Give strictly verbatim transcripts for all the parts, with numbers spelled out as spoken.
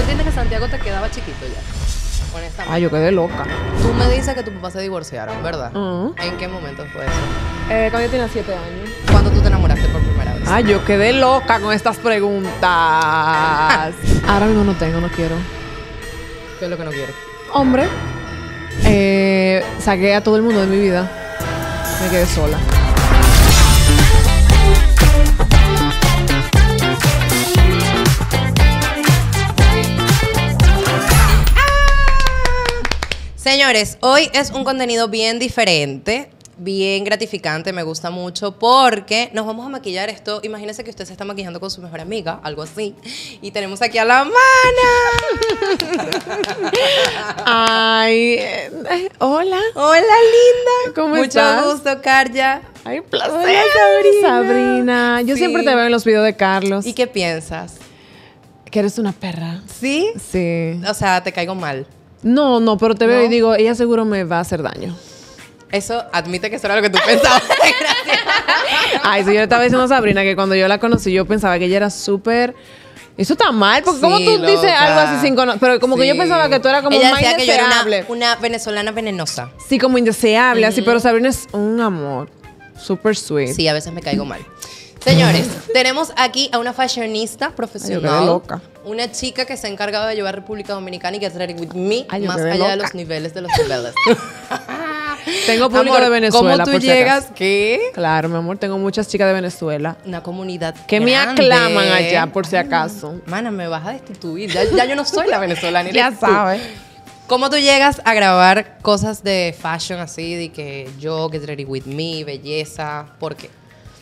entiendes que Santiago te quedaba chiquito ya? Honestamente. Ay, yo quedé loca. Tú me dices que tus papás se divorciaron, ¿verdad? Uh-huh. ¿En qué momento fue eso? Eh, cuando yo tenía siete años. ¿Cuándo tú te enamoraste por primera vez? Ay, yo quedé loca con estas preguntas. Ahora mismo no tengo, no quiero. ¿Qué es lo que no quieres? Hombre, eh, saqué a todo el mundo de mi vida. Me quedé sola. Señores, hoy es un contenido bien diferente, bien gratificante, me gusta mucho porque nos vamos a maquillar esto. Imagínense que usted se está maquillando con su mejor amiga, algo así. Y tenemos aquí a la Mana. Ay, eh, hola. Hola, linda. ¿Cómo Mucho estás? Mucho gusto, Karja. Ay, placer, Hola, Sabrina. Sabrina. Yo sí. siempre te veo en los videos de Carlos. ¿Y qué piensas? Que eres una perra. ¿Sí? Sí. O sea, te caigo mal. No, no, pero te veo ¿No? y digo, ella seguro me va a hacer daño. Eso admite que eso era lo que tú pensabas. Gracias. Ay, sí, yo le estaba diciendo a Sabrina que cuando yo la conocí, yo pensaba que ella era súper... Eso está mal, porque ¿cómo Sí, tú dices loca. algo así sin conocer? Pero como Sí. que yo pensaba que tú eras como Ella más decía que yo era indeseable. una, una venezolana venenosa. Sí, como indeseable, Ujú. así, pero Sabrina es un amor. Súper sweet. Sí, a veces me caigo mal. Señores, tenemos aquí a una fashionista profesional. Ay, yo quedé loca. Una chica que se ha encargado de llevar a República Dominicana y Get Ready With Me Ay, yo más quedé allá de loca. los niveles de los niveles. Tengo público Amor, de Venezuela. ¿cómo tú por si llegas? acaso. ¿Qué? Claro, mi amor, tengo muchas chicas de Venezuela Una comunidad que me grande. aclaman allá, por si acaso. Mana, me vas a destituir. Ya, ya yo no soy la venezolana. Ya eres tú. sabes. ¿Cómo tú llegas a grabar cosas de fashion así, de que yo, Get Ready With Me, belleza? ¿Por qué?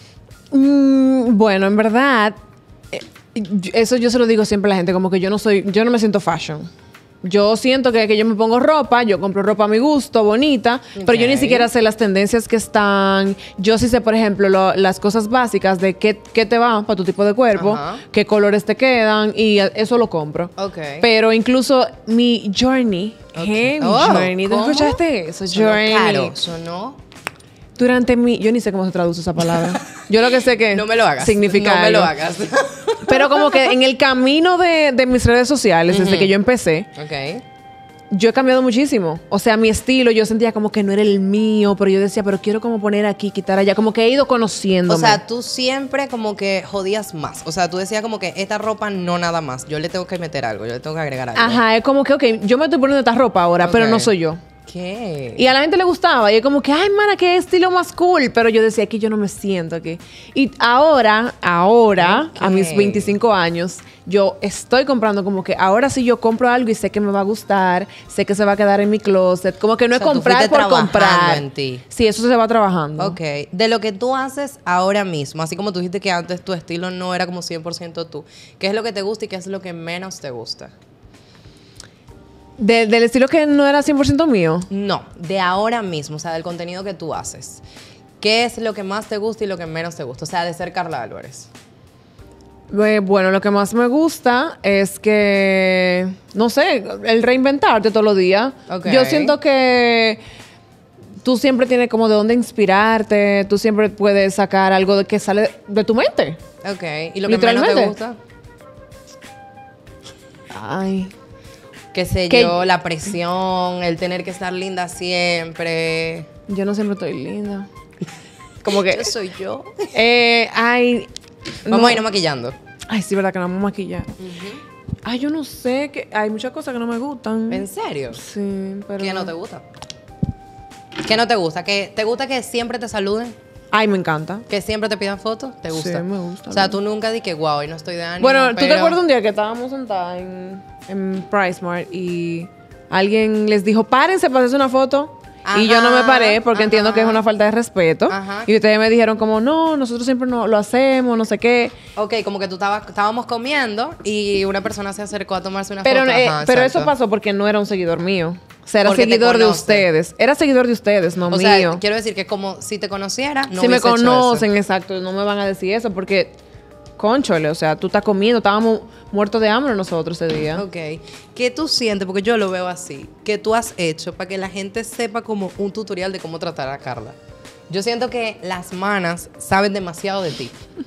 Mm, bueno, en verdad, eh, yo- eso yo se lo digo siempre a la gente, como que yo no soy, yo no me siento fashion. Yo siento que, que yo me pongo ropa, yo compro ropa a mi gusto, bonita, pero yo ni Ok. siquiera sé las tendencias que están. Yo sí sé, por ejemplo, lo- las cosas básicas de qué, qué te va para tu tipo de cuerpo, Ajá. qué colores te quedan, y a- eso lo compro. Ok. Pero incluso mi journey, Ok. ¿eh? Mi Oh, journey, ¿tú ¿cómo? escuchaste eso? Sonó Journey. caro, sonó. Durante mi... Yo ni sé cómo se traduce esa palabra. Yo lo que sé que... No me lo hagas. Significa No me lo algo. hagas. Pero como que en el camino de, de mis redes sociales, desde Ujú. que yo empecé, Ok. yo he cambiado muchísimo. O sea, mi estilo, yo sentía como que no era el mío, pero yo decía, pero quiero como poner aquí, quitar allá. Como que he ido conociéndome. O sea, tú siempre como que jodías más. O sea, tú decías como que esta ropa no nada más. Yo le tengo que meter algo, yo le tengo que agregar algo. Ajá, es como que, ok, yo me estoy poniendo esta ropa ahora, pero Ok. no soy yo. ¿Qué? Y a la gente le gustaba. Y es como que, ay, mana, qué estilo más cool. Pero yo decía, aquí yo no me siento aquí. Y ahora, ahora, Ok. a mis veinticinco años, yo estoy comprando como que ahora sí yo compro algo y sé que me va a gustar, sé que se va a quedar en mi closet. Como que no O es sea, tú comprar fuiste por trabajando comprar. en ti. Sí, eso se va trabajando. Ok, de lo que tú haces ahora mismo, así como tú dijiste que antes tu estilo no era como cien por ciento tú, ¿qué es lo que te gusta y qué es lo que menos te gusta? De- del estilo que no era cien por ciento mío. No, de ahora mismo, o sea, del contenido que tú haces. ¿Qué es lo que más te gusta y lo que menos te gusta? O sea, de ser Carla Álvarez. Eh, Bueno, lo que más me gusta es que, no sé, el reinventarte todos los días. Ok. Yo siento que tú siempre tienes como de dónde inspirarte, tú siempre puedes sacar algo de que sale de tu mente. Ok, ¿y lo que menos te Literalmente. gusta? Ay. Qué sé Que- yo, la presión, el tener que estar linda siempre. Yo no siempre estoy linda. Como que. Yo soy yo. Eh, ay. Vamos no- a irnos maquillando. Ay, sí, verdad que no vamos a maquillar. Ay, yo no sé, que hay muchas cosas que no me gustan. ¿En serio? Sí, pero. ¿Qué no te gusta? ¿Qué no te gusta? ¿Que ¿Te gusta que siempre te saluden? Ay, me encanta. ¿Que siempre te pidan fotos? ¿Te gusta? Sí, me gusta. O sea, tú nunca di que guau, hoy no estoy de ánimo. Bueno, ¿tú te pero- acuerdas un día que estábamos sentadas en, en PriceMart y alguien les dijo, párense para hacerse una foto? Y yo no me paré porque Ajá, entiendo que es una falta de respeto. Ajá. Y ustedes me dijeron como, no, nosotros siempre no, lo hacemos, no sé qué. Ok, como que tú estabas, estábamos comiendo y una persona se acercó a tomarse una Pero, foto. eh, Ajá, pero exacto. eso pasó porque no era un seguidor mío. O sea, era Porque te seguidor de conoce. ustedes. Era seguidor de ustedes, no O mío. sea, quiero decir que como si te conociera, no si me hubiese hecho eso. conocen, exacto, no me van a decir eso porque, conchole, o sea, tú estás comiendo, estábamos muertos de hambre nosotros ese día. Ok. ¿Qué tú sientes? Porque yo lo veo así. ¿Qué tú has hecho para que la gente sepa como un tutorial de cómo tratar a Carla? Yo siento que las manas saben demasiado de ti.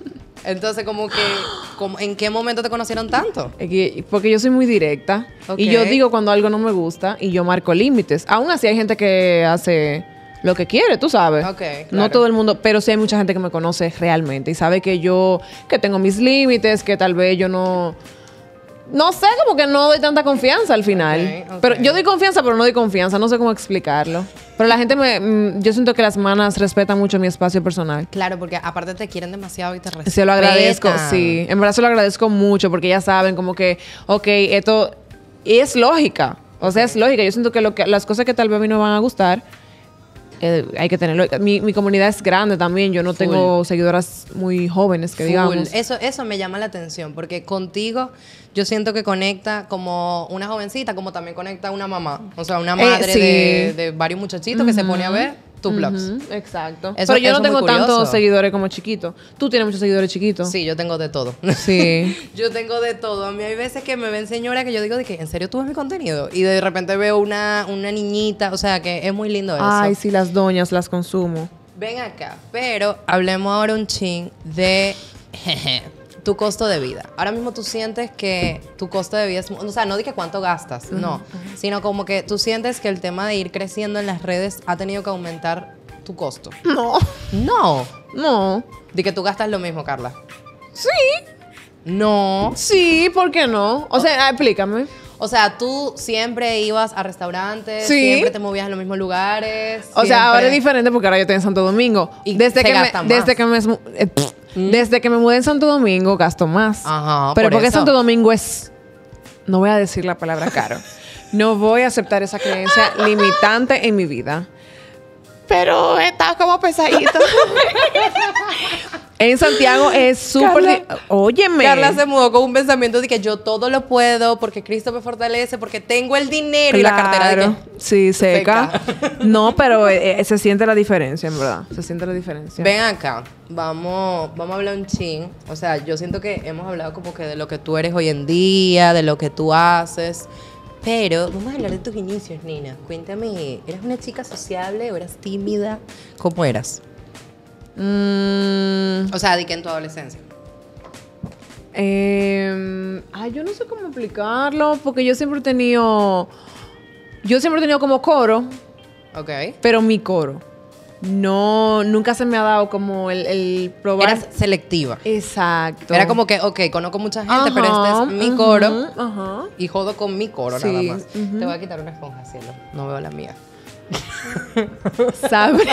Entonces, como que, como, ¿en qué momento te conocieron tanto? Es que- Porque yo soy muy directa. Ok. Y yo digo cuando algo no me gusta y yo marco límites. Aún así hay gente que hace lo que quiere, tú sabes. Ok, No claro. todo el mundo, pero sí hay mucha gente que me conoce realmente y sabe que yo, que tengo mis límites, que tal vez yo no... No sé, como que no doy tanta confianza al final. Ok, ok. Pero yo doy confianza, pero no doy confianza. No sé cómo explicarlo. Pero la gente me... mm, Yo siento que las manas respetan mucho mi espacio personal. Claro, porque aparte te quieren demasiado y te respetan. Se lo agradezco, sí. En verdad se lo agradezco mucho porque ya saben como que, ok, esto es lógica. O sea, es lógica. Yo siento que, lo que las cosas que tal vez a mí no van a gustar, eh, hay que tenerlo. Mi, mi comunidad es grande también. Yo no Full. tengo seguidoras muy jóvenes, que Full. digamos. Eso, eso me llama la atención, porque contigo yo siento que conecta como una jovencita, como también conecta una mamá. O sea, una madre Eh, sí. de, de varios muchachitos que se pone a ver tus vlogs. Ujú, exacto. Eso- Pero yo eso no es muy tengo tantos curioso. seguidores como chiquitos. Tú tienes muchos seguidores chiquitos. Sí, yo tengo de todo. Sí. Yo tengo de todo. A mí hay veces que me ven señora que yo digo de que, ¿en serio tú ves mi contenido? Y de repente veo una, una niñita, o sea, que es muy lindo eso. Ay, sí, las doñas las consumo. Ven acá, pero hablemos ahora un chin de tu costo de vida. Ahora mismo tú sientes que tu costo de vida es... O sea, no di que cuánto gastas, no. Sino como que tú sientes que el tema de ir creciendo en las redes ha tenido que aumentar tu costo. No. No. No. Di que tú gastas lo mismo, Carla. Sí. No. Sí, ¿por qué no? O sea, explícame. O sea, tú siempre ibas a restaurantes, Sí. siempre te movías en los mismos lugares. O sea, siempre- ahora es diferente porque ahora yo estoy en Santo Domingo. Y desde se que me, gasta más. desde que me eh, pff, desde que me mudé en Santo Domingo gasto más. Ajá, Pero por porque eso. Santo Domingo es, no voy a decir la palabra caro. No voy a aceptar esa creencia limitante en mi vida. Pero está como pesadito. En Santiago es súper... Carla- di- Óyeme. Carla se mudó con un pensamiento de que yo todo lo puedo porque Cristo me fortalece, porque tengo el dinero y la cartera de Claro. que... Sí, seca. Seca. No, pero eh, eh, se siente la diferencia, en verdad. Se siente la diferencia. Ven acá, vamos, vamos a hablar un chin. O sea, yo siento que hemos hablado como que de lo que tú eres hoy en día, de lo que tú haces. Pero vamos a hablar de tus inicios, Nina. Cuéntame, ¿eras una chica sociable o eras tímida? ¿Cómo eras? Mm, O sea, di que en tu adolescencia. eh, ay, yo no sé cómo explicarlo, porque yo siempre he tenido... Yo siempre he tenido como coro, Ok. pero mi coro. No, nunca se me ha dado como el, el probar... Eras selectiva. Exacto. Era como que, ok, conozco mucha gente, Ajá, pero este es mi ujú, coro. Ajá. Y jodo con mi coro Sí, nada más. ujú. Te voy a quitar una esponja, cielo. No veo la mía. Sabrina.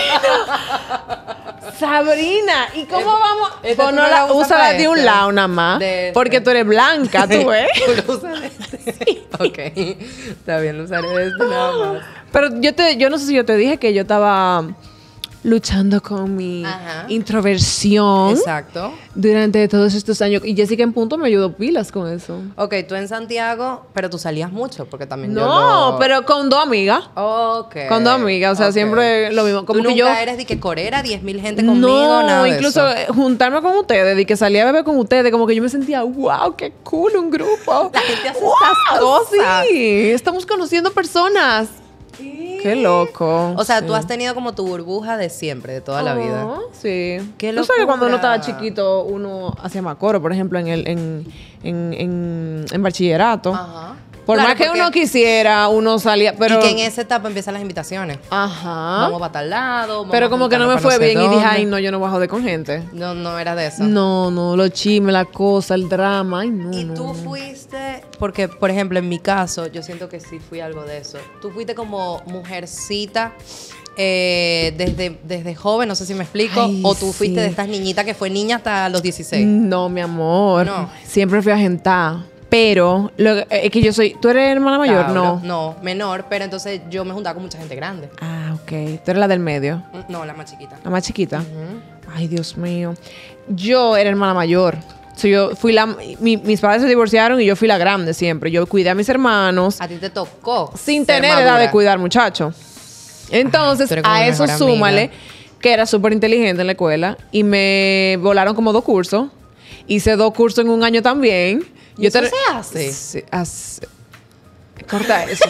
Sabrina. ¿Y cómo Eh, vamos? esta Pues tú no no la la usas úsala para de un este. lado nada más. De este. Porque tú eres blanca, tú ves. ¿Tú lo usas de este? Ok. Está bien, lo usaré de este nada más. Pero yo te, yo no sé si yo te dije que yo estaba luchando con mi Ajá. introversión Exacto. durante todos estos años. Y Jessica en punto me ayudó pilas con eso. Ok, tú en Santiago, pero tú salías mucho, porque también yo No, lo- pero con dos amigas. Ok. Con dos amigas, o sea, ok. siempre lo mismo. Como ¿Tú que nunca yo... eres de que corera, diez mil gente conmigo, No, nada de incluso eso? eh, juntarme con ustedes, de que salía a beber con ustedes, como que yo me sentía, wow, qué cool un grupo. La gente hace Wow, estas cosas. Sí, estamos conociendo personas. Qué loco. O sea, sí. tú has tenido como tu burbuja de siempre, de toda la vida. Ajá, sí. Qué Tú sabes que cuando uno locura. estaba chiquito, uno hacía más coro, por ejemplo, en el en, en, en, en bachillerato. Ajá. Por Claro, más que porque- uno quisiera, uno salía, pero... Y que en esa etapa empiezan las invitaciones. Ajá. Vamos para tal lado. vamos Pero a como que no me juntarnos fue para bien sé y dije, dónde. ay, no, yo no voy a joder con gente. No, no era de eso. No, no, los chismes, la cosa, el drama, ay, no, Y no, tú no. fuiste, porque por ejemplo en mi caso, yo siento que sí fui algo de eso. Tú fuiste como mujercita eh, desde, desde joven, no sé si me explico, Ay, o tú fuiste sí. de estas niñitas que fue niña hasta los dieciséis. No, mi amor. No. Siempre fui agentada. Pero lo, eh, es que yo soy... ¿Tú eres hermana mayor? Tauro. No. No, menor, pero entonces yo me juntaba con mucha gente grande. Ah, ok. Tú eres la del medio. Mm, No, la más chiquita. La más chiquita. Ay, Dios mío. Yo era hermana mayor. So, yo fui la... mi- mis padres se divorciaron y yo fui la grande siempre. Yo cuidé a mis hermanos A ti te tocó. sin ser tener madura. edad de cuidar, muchachos. Entonces, tú eres como a mi eso mejor amiga. súmale que era súper inteligente en la escuela y me volaron como dos cursos. Hice dos cursos en un año también. ¿Y eso te- se hace? Sí, hace- Corta eso.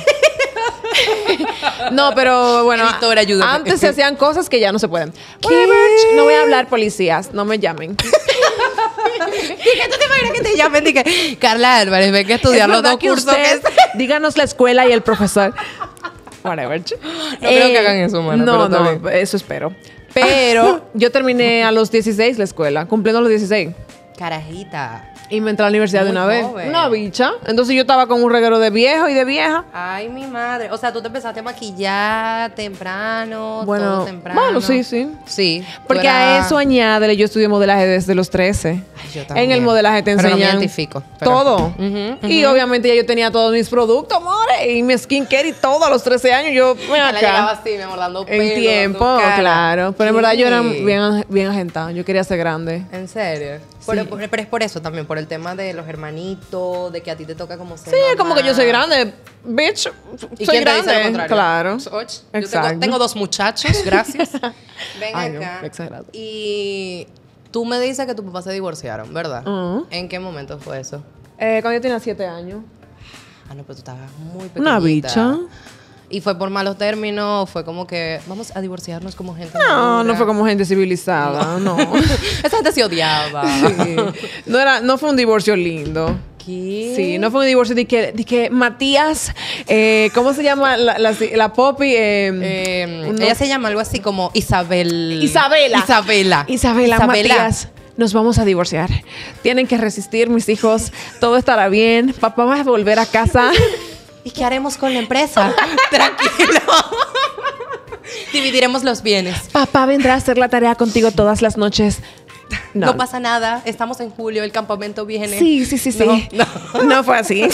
No, pero bueno, Editora, ayúdame. antes se hacían cosas que ya no se pueden. Whatever. No voy a hablar, policías, no me llamen. Dije, ¿tú te imaginas que te llamen? Dije, Carla Álvarez, ven que estudiar los dos que cursos usted- que... díganos la escuela y el profesor. Whatever. No creo que hagan eso, mana, No, pero está no, bien. eso espero. Pero yo terminé a los dieciséis la escuela, cumpliendo los dieciséis. Carajita. Y me entré a la universidad Muy de una vez. joven. Una bicha. Entonces yo estaba con un reguero de viejo y de vieja. Ay, mi madre. O sea, tú te empezaste a maquillar temprano, Bueno, todo temprano. bueno, sí, sí. Sí. tú Porque a eras- eso añádele, yo estudié modelaje desde los trece. Ay, yo En también. el modelaje te Pero no me enseñan identifico. pero- todo. Ujú, Y ujú. obviamente ya yo tenía todos mis productos, more, y mi skincare y todo a los trece años. Yo, ven Ya la llegaba acá. así, mi amor, dando En pelo, tiempo, dando cara. claro. Pero en verdad yo era Sí. bien, bien agentada. Yo quería ser grande. ¿En serio? Sí. Pero, pero- pero es por eso también, por el tema de los hermanitos, de que a ti te toca como ser Sí, es mamá. como que yo soy grande, bitch. ¿Y soy quién te grande. dice lo contrario? Claro. Och, yo tengo, Exacto. tengo dos muchachos, gracias. Ven Ay, no, acá. exagerado. Y tú me dices que tus papás se divorciaron, ¿verdad? Ujú. ¿En qué momento fue eso? Eh, cuando yo tenía siete años. Ah, no, pero tú estabas muy pequeñita. Una bicha. ¿Y fue por malos términos? ¿Fue como que vamos a divorciarnos como gente No, madura? no fue como gente civilizada, no. Esa gente se odiaba. Sí. No, era, no fue un divorcio lindo. ¿Qué? Sí, no fue un divorcio de que, de que Matías, eh, ¿cómo se llama la, la, la Poppy? Eh, Eh, uno- ella se llama algo así como Isabel. Isabela. Isabela. Isabela, Matías. Nos vamos a divorciar. Tienen que resistir, mis hijos. Todo estará bien. Papá va a volver a casa. ¿Y qué haremos con la empresa? Tranquilo. Dividiremos los bienes. Papá vendrá a hacer la tarea contigo todas las noches. No. pasa nada. Estamos en julio, el campamento viene. Sí, sí, sí, sí. No, No, no fue así.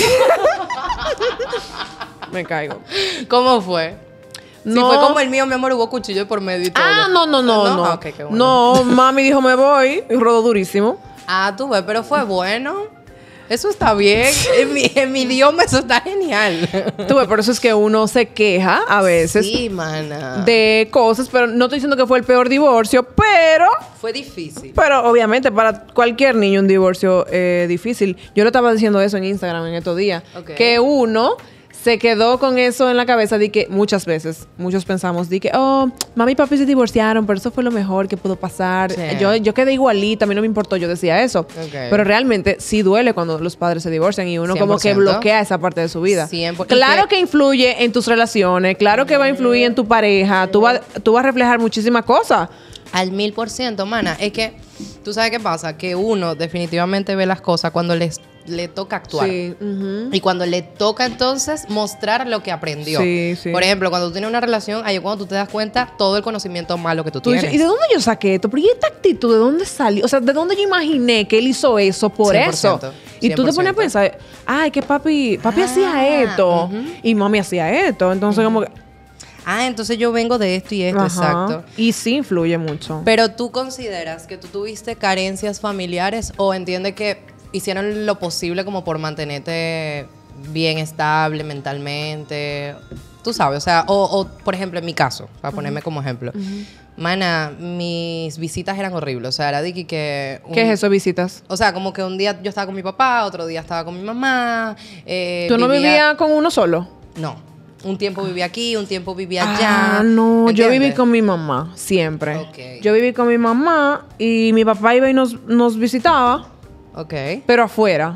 Me caigo. ¿Cómo fue? No. Si fue como el mío, mi amor, hubo cuchillo por medio y todo. Ah, no, no, no, no. Ah, ok, qué bueno. No, mami dijo me voy y rodó durísimo. Ah, tú ves, pero fue bueno. Eso está bien. En mi, en mi idioma eso está genial. Tú ves, por eso es que uno se queja a veces Sí, mana. de cosas, pero no estoy diciendo que fue el peor divorcio, pero, Fue difícil. pero obviamente para cualquier niño un divorcio es difícil. Yo le estaba diciendo eso en Instagram en estos días, Ok. que uno se quedó con eso en la cabeza de que muchas veces, muchos pensamos de que, oh, mami y papi se divorciaron, pero eso fue lo mejor que pudo pasar. Sí. Yo, yo quedé igualita, a mí no me importó, yo decía eso. Ok. Pero realmente sí duele cuando los padres se divorcian y uno como que cien por ciento. bloquea esa parte de su vida. cien por ciento. Claro Y que- que influye en tus relaciones, claro que va a influir en tu pareja, tú vas tú vas a reflejar muchísimas cosas. Al mil por ciento, mana. Es que, ¿tú sabes qué pasa? Que uno definitivamente ve las cosas cuando les, le toca actuar. Sí, ujú. Y cuando le toca entonces mostrar lo que aprendió. Sí, sí. Por ejemplo, cuando tú tienes una relación, ahí es cuando tú te das cuenta todo el conocimiento malo que tú, Tú tienes. dices, ¿y de dónde yo saqué esto? ¿Pero y esta actitud de dónde salió? O sea, ¿de dónde yo imaginé que él hizo eso por cien por eso? ciento, Y tú te pones a cien por ciento. pensar, ay, que papi, papi Ah, hacía esto ujú. y mami hacía esto. Entonces, como que. Ah, entonces yo vengo de esto y esto, Ajá. exacto. Y sí influye mucho. Pero tú consideras que tú tuviste carencias familiares o entiendes que hicieron lo posible como por mantenerte bien estable mentalmente. Tú sabes, o sea, o, o, por ejemplo, en mi caso, para ponerme como ejemplo. Mana, mis visitas eran horribles. O sea, era de que- que... un- ¿Qué es eso, visitas? O sea, como que un día yo estaba con mi papá, otro día estaba con mi mamá. eh, ¿Tú no vivía- vivías con uno solo? No. Un tiempo vivía aquí, un tiempo vivía allá. Ah, no, yo ¿Entiendes? viví con mi mamá, siempre. Ok. Yo viví con mi mamá y mi papá iba y nos, nos visitaba, Ok. pero afuera.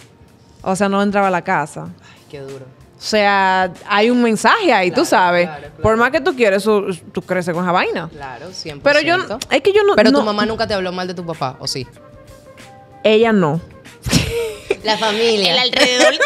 O sea, no entraba a la casa. Ay, qué duro. O sea, hay un mensaje ahí, tú Claro, sabes. claro, claro. Por más que tú quieres, eso- tú creces con esa vaina. Claro, cien por Pero ciento. yo, es que yo no... Pero no- tu mamá nunca te habló mal de tu papá, ¿o sí? Ella no. La familia. El alrededor.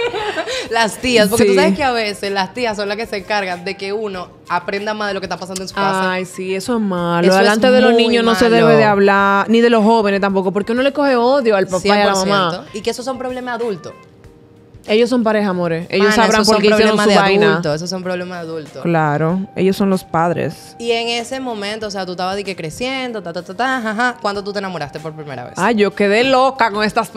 Las tías, porque Sí. tú sabes que a veces las tías son las que se encargan de que uno aprenda más de lo que está pasando en su casa. Ay, sí, eso es malo. Eso es Delante de los muy niños no se malo. debe de hablar, ni de los jóvenes tampoco, porque uno le coge odio al papá y a la mamá. Y que esos son problemas adultos. Ellos son pareja, amores. Ellos Mana, sabrán esos por son qué hicieron problemas su de vaina. adultos, esos son problemas de adultos. Claro, ellos son los padres. Y en ese momento, o sea, tú estabas de que creciendo, ta, ta, ta, ta, ajá. ¿Cuándo tú te enamoraste por primera vez? Ay, yo quedé loca con estas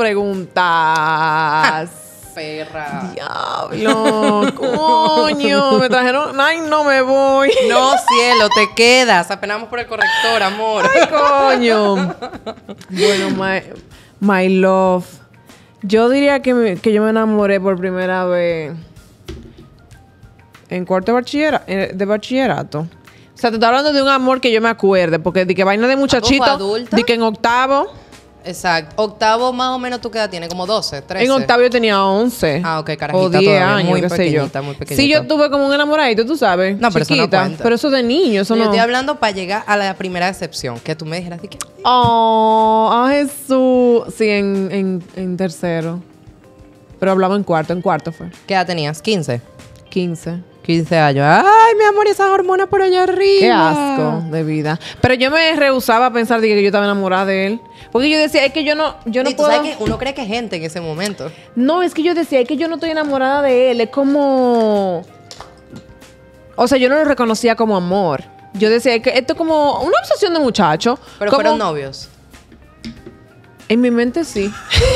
preguntas. Perra. Diablo, coño, me trajeron. Ay, no me voy. No, cielo, te quedas. Apenas vamos por el corrector, amor. Ay, coño. Bueno, my, my love. Yo diría que, me- que yo me enamoré por primera vez en cuarto de, bachillera- eh, de bachillerato. O sea, te estoy hablando de un amor que yo me acuerde, porque de que vaina de muchachito, adulta? de que en octavo, Exacto. Octavo, más o menos, ¿tú qué edad tienes? Como doce, trece. En octavo yo tenía once. Ah, ok, carajita o diez todavía, años, muy qué sé yo. pequeñita, muy pequeñita. Sí, yo tuve como un enamoradito, tú sabes. No, pero eso no chiquita, cuenta. pero eso de niño, eso Yo no. estoy hablando para llegar a la primera decepción. Que tú me dijeras de que... Oh, a Jesús. Sí, en, en, en tercero. Pero hablaba en cuarto, en cuarto fue. ¿Qué edad tenías? quince. quince. quince años. Ay, mi amor, y esas hormonas por allá arriba. Qué asco de vida. Pero yo me rehusaba a pensar de que yo estaba enamorada de él. Porque yo decía, es que yo no, yo no y tú puedo. sabes que uno cree que es gente en ese momento. No, es que yo decía, es que yo no estoy enamorada de él. Es como. O sea, yo no lo reconocía como amor. Yo decía es que esto es como una obsesión de muchacho. Pero como... fueron novios. En mi mente sí.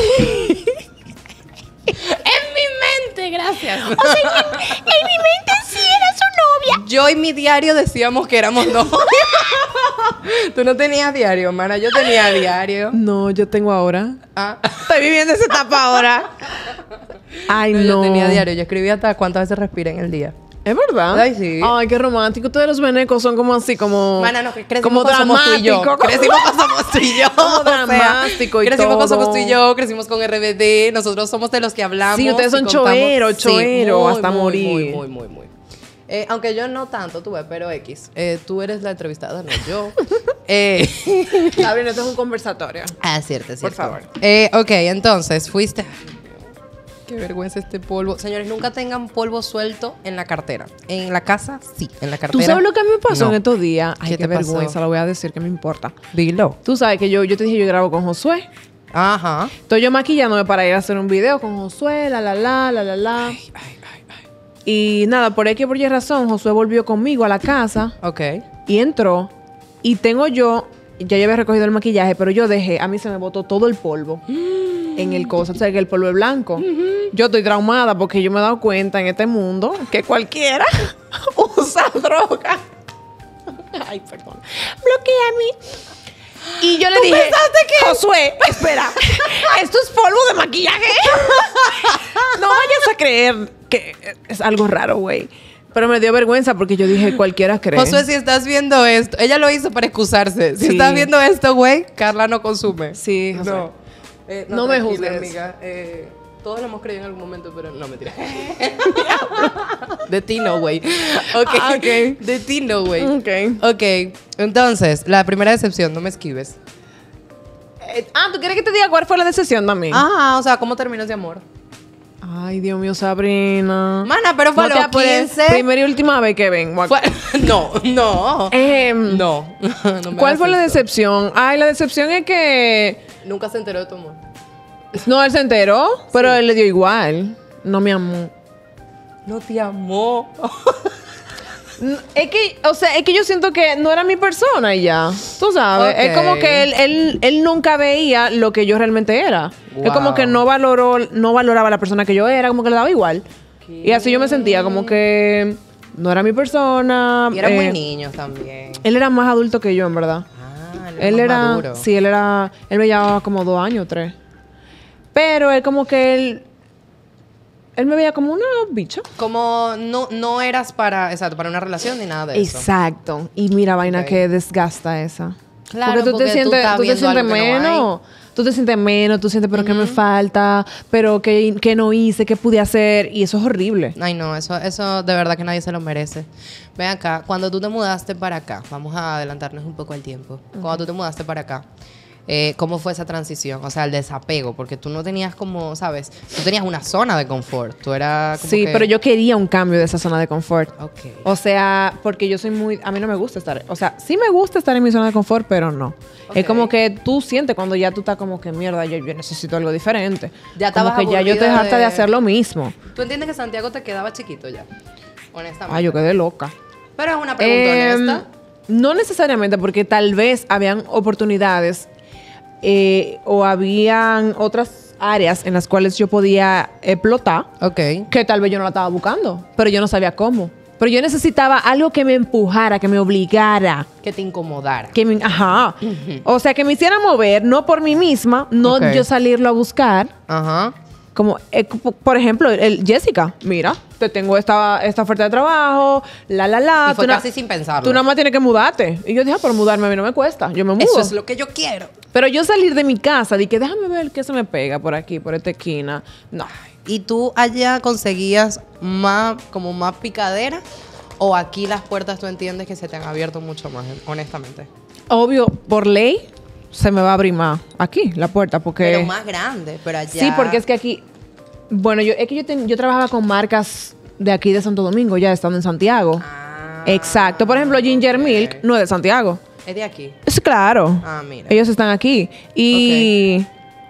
En mi mente, gracias. O sea, en, en mi mente sí era su novia. Yo y mi diario decíamos que éramos novios. Tú no tenías diario, mana. Yo tenía diario. No, yo tengo ahora. Ah. Estoy viviendo esa etapa ahora. Ay, no. No, yo tenía diario. Yo escribía hasta cuántas veces respira en el día. ¿Es verdad? Ay, sí. Ay, qué romántico. Ustedes los venecos son como así, como... Mana, no, crecimos como con Somos tú y yo. dramático, como- Crecimos con Somos tú y yo. Como O sea, dramático y Crecimos con todo. Somos tú y yo, crecimos con R B D. Nosotros somos de los que hablamos. Sí, ustedes y son contamos- choero, choero, muy, hasta muy, morir. Muy, muy, muy, muy. Eh, aunque yo no tanto, tú ves, pero X. Eh, tú eres la entrevistada, no yo. eh, Está bien, esto es un conversatorio. ah, cierto, cierto. Por favor. Eh, ok, entonces, fuiste... Qué vergüenza este polvo. Señores, nunca tengan polvo suelto en la cartera. En la casa, sí. En la ¿Tú cartera. sabes lo que a mí me pasó no. en estos días? Ay, ¿Qué qué, te pasó? vergüenza, lo voy a decir, que me importa. Dilo. Tú sabes que yo, yo te dije, yo grabo con Josué. Ajá. Estoy yo maquillándome para ir a hacer un video con Josué, la, la, la, la, la, la. Ay, ay, ay, ay. Y nada, por X por Y razón, Josué volvió conmigo a la casa Ok. y entró. Y tengo yo, ya yo había recogido el maquillaje, pero yo dejé, a mí se me botó todo el polvo en el coso. O sea, que el polvo es blanco. Yo estoy traumada porque yo me he dado cuenta en este mundo que cualquiera usa droga. Ay, perdón. Bloquea a mí. Y yo le dije, Josué, espera, esto es polvo de maquillaje. No vayas a creer que es algo raro, güey. Pero me dio vergüenza porque yo dije, cualquiera cree. Josué, si estás viendo esto, ella lo hizo para excusarse. Si Sí. estás viendo esto, güey, Carla no consume. Sí, Josué. No. Eh, No me tranquila, juzgues. amiga. Eh, todos lo hemos creído en algún momento, pero no, mentira. De ti no, güey. Ok. Ah, ok. De ti no, güey. Ok. Ok. Entonces, la primera decepción, no me esquives. Eh, ah, ¿tú quieres que te diga cuál fue la decisión también? Ah, o sea, ¿cómo terminó ese amor? Ay, Dios mío, Sabrina. Mana, pero fue No a te los apures. quince. Primera y última vez que vengo. Fue- No, no. Em, No. No me ¿Cuál hagas fue la esto. decepción? Ay, la decepción es que... Nunca se enteró de tu amor. No, él se enteró, pero él le dio igual. No me amó. No te amó. N- Es que, o sea, es que yo siento que no era mi persona y ya. Tú sabes. Ok. Es como que él, él, él nunca veía lo que yo realmente era. Es como Wow. que no valoró, no valoraba a la persona que yo era, como que le daba igual. Y así yo me sentía, como que no era mi persona. Y eran eh, muy niños también. Él era más adulto que yo, en verdad. Ah, Él más era, maduro. sí, él era, él me llevaba como dos años, tres. Pero él como que él, él me veía como una bicha. Como no, no eras para, exacto, para una relación ni nada de eso. Exacto. Y mira, vaina Ok. que desgasta esa. Claro, porque tú porque te tú sientes, estás tú te viendo sientes algo que no menos. Tú te sientes menos, tú sientes, pero ¿qué me falta? Pero ¿qué, qué no hice? ¿Qué pude hacer? Y eso es horrible. Ay, no, eso, eso de verdad que nadie se lo merece. Ven acá, cuando tú te mudaste para acá, vamos a adelantarnos un poco al tiempo. Cuando tú te mudaste para acá, eh, ¿cómo fue esa transición? O sea, el desapego, porque tú no tenías como, ¿sabes? Tú tenías una zona de confort. Tú eras como Sí, que- pero yo quería un cambio de esa zona de confort. Ok. O sea, porque yo soy muy... A mí no me gusta estar... O sea, sí me gusta estar en mi zona de confort, pero no. Ok. Es como que tú sientes cuando ya tú estás como que, mierda, yo, yo necesito algo diferente. Ya como estabas que ya yo estoy aburrida harta de... de- hacer lo mismo. ¿Tú entiendes que Santiago te quedaba chiquito ya? Honestamente. Ay, yo quedé loca. Pero es una pregunta Em, honesta. No necesariamente, porque tal vez habían oportunidades eh, o habían otras áreas en las cuales yo podía explotar, Ok. que tal vez yo no la estaba buscando, pero yo no sabía cómo. Pero yo necesitaba algo que me empujara, que me obligara, Que te incomodara. que me, ajá. O sea, que me hiciera mover, no por mí misma, no Ok. yo salirlo a buscar, Ajá. Como, eh, por ejemplo, el Jessica, mira, te tengo esta, esta oferta de trabajo, la, la, la. Y fue tú casi na- sin pensarlo. Tú nada más tienes que mudarte. Y yo dije, ah, pero mudarme a mí no me cuesta. Yo me mudo. Eso es lo que yo quiero. Pero yo salir de mi casa, dije, déjame ver qué se me pega por aquí, por esta esquina. No. ¿Y tú allá conseguías más, como más picadera? ¿O aquí las puertas tú entiendes que se te han abierto mucho más, honestamente? Obvio, por ley, se me va a abrir más aquí la puerta, porque... Pero más grande, pero allá... Sí, porque es que aquí... Bueno, yo, es que yo, ten- yo trabajaba con marcas de aquí de Santo Domingo, ya estando en Santiago. Ah, Exacto. Por ejemplo, Ginger ok. Milk no es de Santiago. ¿Es de aquí? Es claro. Ah, mira. Ellos están aquí. Y...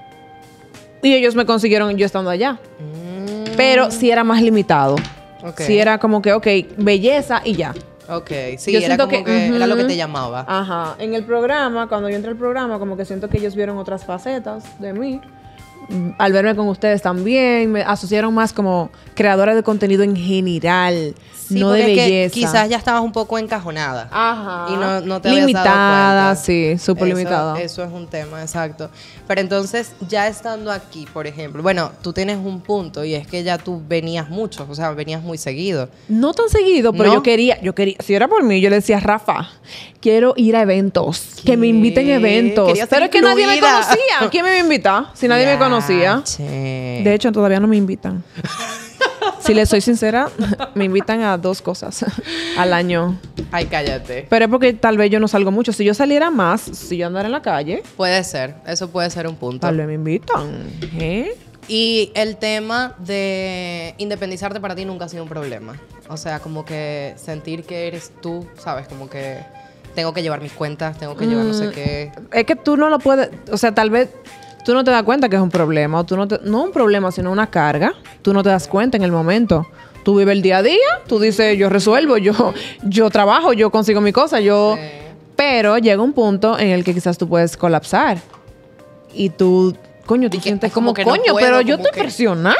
Y ellos me consiguieron yo estando allá. Mm, Pero sí era más limitado. ok. Sí era como que, ok, belleza y ya. Ok, sí, Yo era siento como que, que- era lo que ujú. te llamaba. Ajá. En el programa, cuando yo entré al programa, como que siento que ellos vieron otras facetas de mí. Mm, Al verme con ustedes también, me asociaron más como creadora de contenido en general, Sí, no de porque es que belleza. quizás ya estabas un poco encajonada. Ajá. Y no, no te habías dado limitada, cuenta. sí, súper Eso- limitada. Eso es un tema, exacto. Pero entonces, ya estando aquí, por ejemplo, bueno, tú tienes un punto y es que ya tú venías mucho, o sea, venías muy seguido. No tan seguido, pero ¿No? yo quería, yo quería, si era por mí, yo le decía, Rafa, quiero ir a eventos, que me inviten a eventos. Quería ser Pero es que nadie me incluida. conocía. ¿Quién me iba a invitar? Si nadie me conocía. Che. De hecho, todavía no me invitan. Si les soy sincera, me invitan a dos cosas al año. Ay, cállate. Pero es porque tal vez yo no salgo mucho. Si yo saliera más, si yo andara en la calle, Puede ser, eso puede ser un punto. tal vez me invitan. ¿Eh? Y el tema de independizarte para ti nunca ha sido un problema. O sea, como que sentir que eres tú, ¿sabes? Como que tengo que llevar mis cuentas, tengo que llevar no sé qué. Es que tú no lo puedes, o sea, tal vez tú no te das cuenta que es un problema, o tú no te, no un problema, sino una carga. Tú no te das cuenta en el momento. Tú vives el día a día, tú dices, yo resuelvo, yo, yo trabajo, yo consigo mi cosa, yo... Sí. Pero llega un punto en el que quizás tú puedes colapsar. Y tú, coño, tú Y que sientes es como como, que no coño, puedo, pero yo como estoy que- presionada.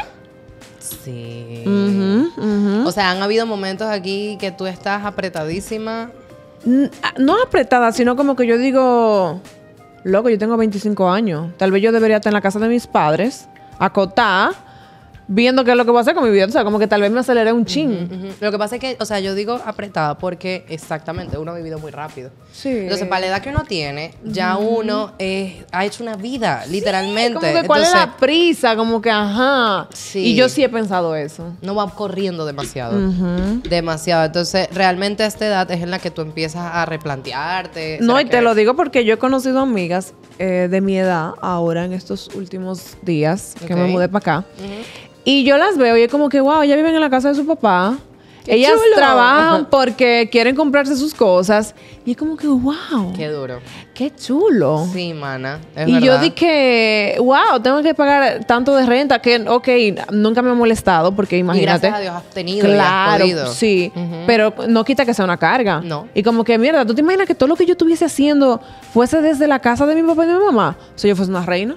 Sí. Ujú, ujú. O sea, han habido momentos aquí que tú estás apretadísima. N- ah, No apretada, sino como que yo digo, loco, yo tengo veinticinco años. Tal vez yo debería estar en la casa de mis padres, acotada, viendo qué es lo que voy a hacer con mi vida. O sea, como que tal vez me aceleré un chin. Ujú. Lo que pasa es que, o sea, yo digo apretada porque exactamente uno ha vivido muy rápido. Sí. Entonces, para la edad que uno tiene, ya uno eh, ha hecho una vida, literalmente. Como que cuál es Entonces, la prisa, como que ajá. Sí. Y yo sí he pensado eso. no va corriendo demasiado. Ujú. Demasiado. Entonces, realmente a esta edad es en la que tú empiezas a replantearte. No, ¿será y que- te lo digo porque yo he conocido amigas eh, de mi edad ahora en estos últimos días que me Ok. mudé para acá. Ujú. Y yo las veo y es como que, wow, ellas viven en la casa de su papá. ¡Qué Ellas chulo! trabajan porque quieren comprarse sus cosas. Y es como que, wow, Qué duro. qué chulo. Sí, mana. Es Y yo verdad. dije, wow, tengo que pagar tanto de renta que, ok, nunca me ha molestado porque Y imagínate. gracias a Dios has tenido y has Claro, podido. sí, Ujú. pero no quita que sea una carga. No. Y como que, mierda, ¿tú te imaginas que todo lo que yo estuviese haciendo fuese desde la casa de mi papá y de mi mamá? O sea, yo fuese una reina.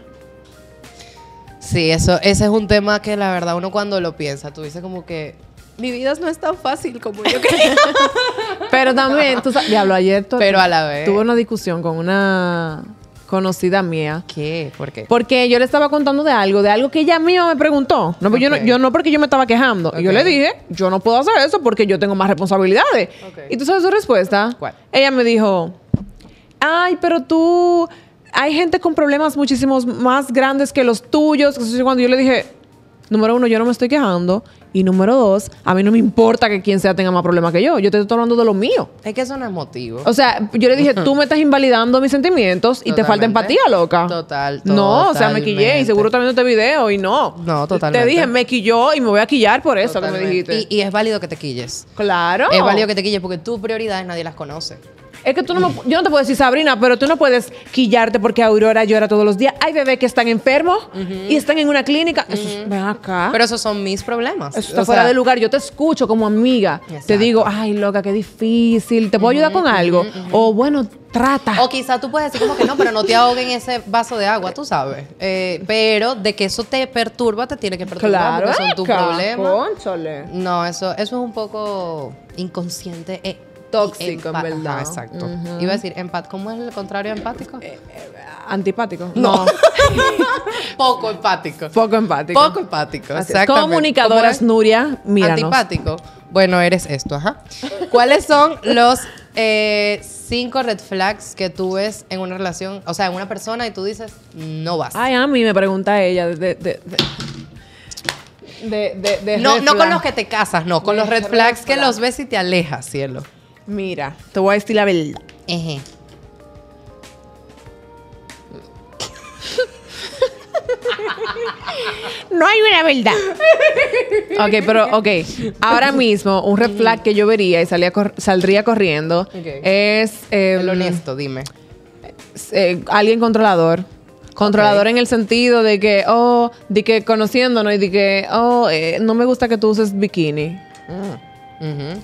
Sí, eso, ese es un tema que la verdad uno cuando lo piensa, tú dices como que mi vida no es tan fácil como yo creía. Pero también, tú sabes, diablo, ayer to- Pero a la vez. tuve una discusión con una conocida mía. ¿Qué? ¿Por qué? Porque yo le estaba contando de algo, de algo que ella misma me preguntó. No, pues yo, no, Ok. yo no porque yo me estaba quejando. Y yo Ok. le dije, yo no puedo hacer eso porque yo tengo más responsabilidades. Ok. ¿Y tú sabes su respuesta? ¿Cuál? Ella me dijo, ay, pero tú... Hay gente con problemas muchísimos más grandes que los tuyos. Entonces, cuando yo le dije, número uno, yo no me estoy quejando. Y número dos, a mí no me importa que quien sea tenga más problemas que yo. Yo te estoy hablando de lo mío. Es que eso no es motivo. O sea, yo le dije, tú me estás invalidando mis sentimientos y te falta Totalmente. empatía, loca. Total, No, o sea, me quillé y totalmente. seguro también este video y no. No, totalmente. Te dije, me quilló y me voy a quillar por eso que me Totalmente. dijiste. Y, y es válido que te quilles. Claro. Es válido que te quilles porque tus prioridades nadie las conoce. Es que tú no me, yo no te puedo decir, Sabrina, pero tú no puedes quillarte porque Aurora llora todos los días. Hay bebés que están enfermos y están en una clínica. Eso es- ven acá. Pero esos son mis problemas. Eso está O fuera sea, de lugar. Yo te escucho como amiga. Te Exacto. digo, ay, loca, qué difícil. ¿Te puedo ayudar con algo? O bueno, trata. O quizá tú puedes decir como que no, pero no te ahogues en ese vaso de agua, tú sabes. Eh, pero de que eso te perturba, te tiene que perturbar Claro, porque son tus acá, problemas. cónchale. No, eso, eso es un poco inconsciente. Eh, tóxico, en Empa- verdad. Ajá, exacto. Ujú. Iba a decir, empat ¿cómo es el contrario de empático? Antipático. No. Poco empático. Poco empático. Poco empático, Así es. exactamente. Comunicadoras, ¿Cómo Nuria, míranos. Antipático. Bueno, eres esto, ajá. ¿Cuáles son los eh, cinco red flags que tú ves en una relación, o sea, en una persona y tú dices, no vas? Ay, a mí me pregunta ella de... de, de, de, de- de no, red no con flag. los que te casas, no, con De los red red flags que flag. los ves y te alejas, cielo. Mira, te voy a decir la verdad. Eje. No hay una verdad. Ok, pero, ok. Ahora mismo, un red flag que yo vería y salía cor- saldría corriendo Ok. es... eh, El honesto, dime. eh, alguien controlador. Controlador Ok. en el sentido de que, oh, de que conociéndonos y de que, oh, eh, no me gusta que tú uses bikini. Ujú.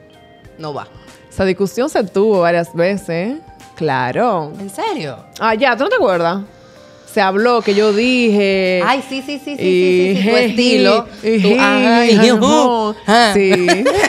No va. Esa discusión se tuvo varias veces. Claro. ¿En serio? Ah, ya, ¿tú no te acuerdas? Se habló que yo dije... Ay, sí, sí, sí, sí, y sí, sí, sí, tu jeje, estilo. y Tu, jeje, ay, y ujú. no. Ah. Sí.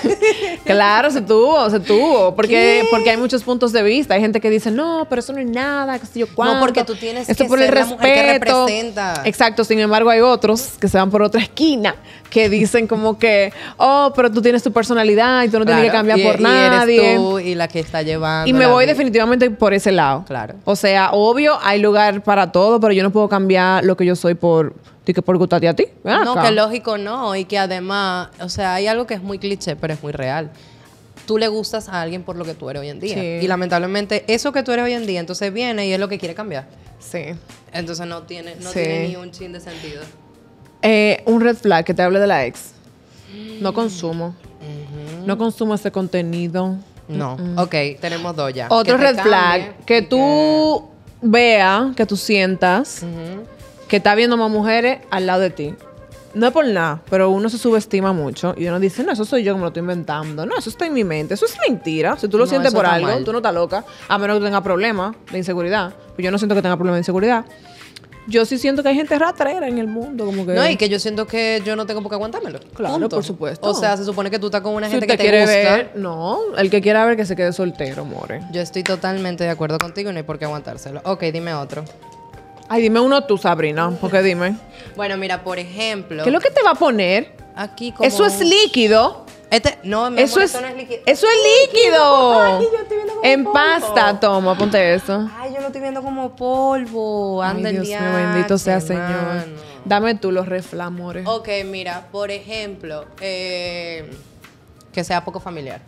Claro, se tuvo, se tuvo. Porque, porque hay muchos puntos de vista. Hay gente que dice, no, pero eso no es nada, que sé yo cuánto. No, porque tú tienes Esto que por ser el la mujer que respeto. representa. Exacto. Sin embargo, hay otros que se van por otra esquina que dicen como que, oh, pero tú tienes tu personalidad y tú no tienes que Claro, cambiar y- por y nadie. eres tú y la que está llevando. Y me la voy vida. definitivamente por ese lado. Claro. O sea, obvio, hay lugar para todo, pero yo no puedo cambiar lo que yo soy por, de que por gustarte a ti. Ven No, acá. que lógico no. Y que además, o sea, hay algo que es muy cliché, pero es muy real. Tú le gustas a alguien por lo que tú eres hoy en día. Sí. Y lamentablemente, eso que tú eres hoy en día, entonces viene y es lo que quiere cambiar. Sí. Entonces no tiene, no Sí. tiene ni un chin de sentido. Eh, un red flag que te hable de la ex. No consumo. No consumo ese contenido. No. Ok, tenemos dos ya. Otro Que te red flag, cambie que y tú veas, que tú sientas Ujú. que está viendo más mujeres al lado de ti. No es por nada, pero uno se subestima mucho y uno dice, no, eso soy yo que me lo estoy inventando. No, eso está en mi mente. Eso es mentira. Si tú lo No, sientes eso por está algo, mal. tú no estás loca, a menos que tengas problemas de inseguridad. Pues yo no siento que tenga problemas de inseguridad. Yo sí siento que hay gente ratrera en el mundo, como que... No, y que yo siento que yo no tengo por qué aguantármelo. Claro, Punto. por supuesto. O sea, se supone que tú estás con una si gente usted que te quiere gusta. ver, no, el que quiera ver que se quede soltero, more. Yo estoy totalmente de acuerdo contigo y no hay por qué aguantárselo. Ok, dime otro. Ay, dime uno tú, Sabrina, porque dime. Bueno, mira, por ejemplo. ¿Qué es lo que te va a poner? Aquí como... Eso es líquido. Este, no, mi Eso amor, es, esto no es líquido. eso es líquido. Ay, yo estoy viendo como En polvo. pasta, toma, ponte eso. Ay, yo lo estoy viendo como polvo. Ay, Anda el Dios mío, diache, bendito sea Señor. mano. Dame tú los reflamores. Ok, mira, por ejemplo, eh, que sea poco familiar.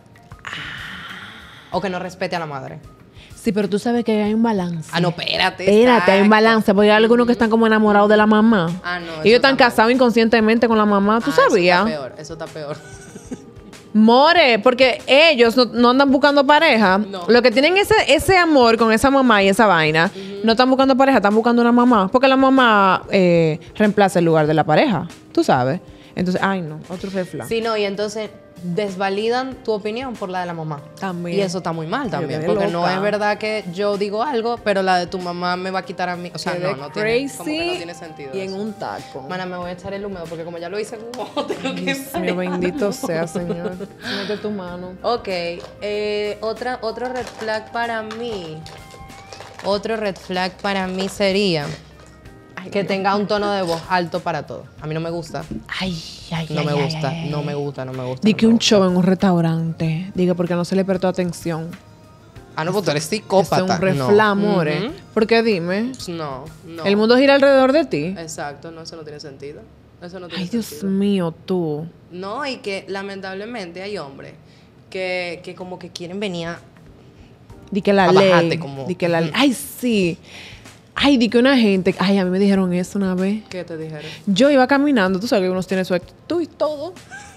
O que no respete a la madre. Sí, pero tú sabes que hay un balance. Ah, no, espérate. Espérate, hay un exacto. balance, porque hay algunos que están como enamorados de la mamá. Ah, no, eso Ellos están está mal. casados inconscientemente con la mamá, ¿tú Ah, Eso sabías? está peor, eso está peor. More, porque ellos no, no andan buscando pareja. No. Lo que tienen ese, ese amor con esa mamá y esa vaina, no están buscando pareja, están buscando una mamá. Porque la mamá eh, reemplaza el lugar de la pareja, tú sabes. Entonces, ay no, otro red flag. Sí, no, y entonces desvalidan tu opinión por la de la mamá. También. Y eso está muy mal también, quedé porque no loca. es verdad que yo digo algo, pero la de tu mamá me va a quitar a mí. O sea, Quedé no, no tiene, crazy como que no tiene sentido. y en eso. un taco. Mana, me voy a echar el húmedo porque como ya lo hice en un ojo, tengo que Dios mío, emparejar. bendito sea, Señor. Mete tu mano. Ok, eh, otra, otro red flag para mí. Otro red flag para mí sería que tenga un tono de voz alto para todo. A mí no me gusta. Ay, ay, No ay, me ay, gusta, ay, ay. no me gusta, no me gusta. Di no que me un gusta. show en un restaurante. Diga, porque no se le prestó atención. Ah, no, pues tú eres Eso psicópata. es un red No. flag, amore. Ujú. Porque dime, No, no. el mundo gira alrededor de ti. Exacto, no, eso no tiene sentido. Eso no tiene Ay, Dios sentido. mío, tú. No, y que lamentablemente hay hombres que, que como que quieren venir a... Di que la A ley. bajarte como- Di que la Ujú. Ay, sí. Ay, di que una gente. Ay, a mí me dijeron eso una vez. ¿Qué te dijeron? Yo iba caminando, tú sabes que uno tiene su actitud y todo.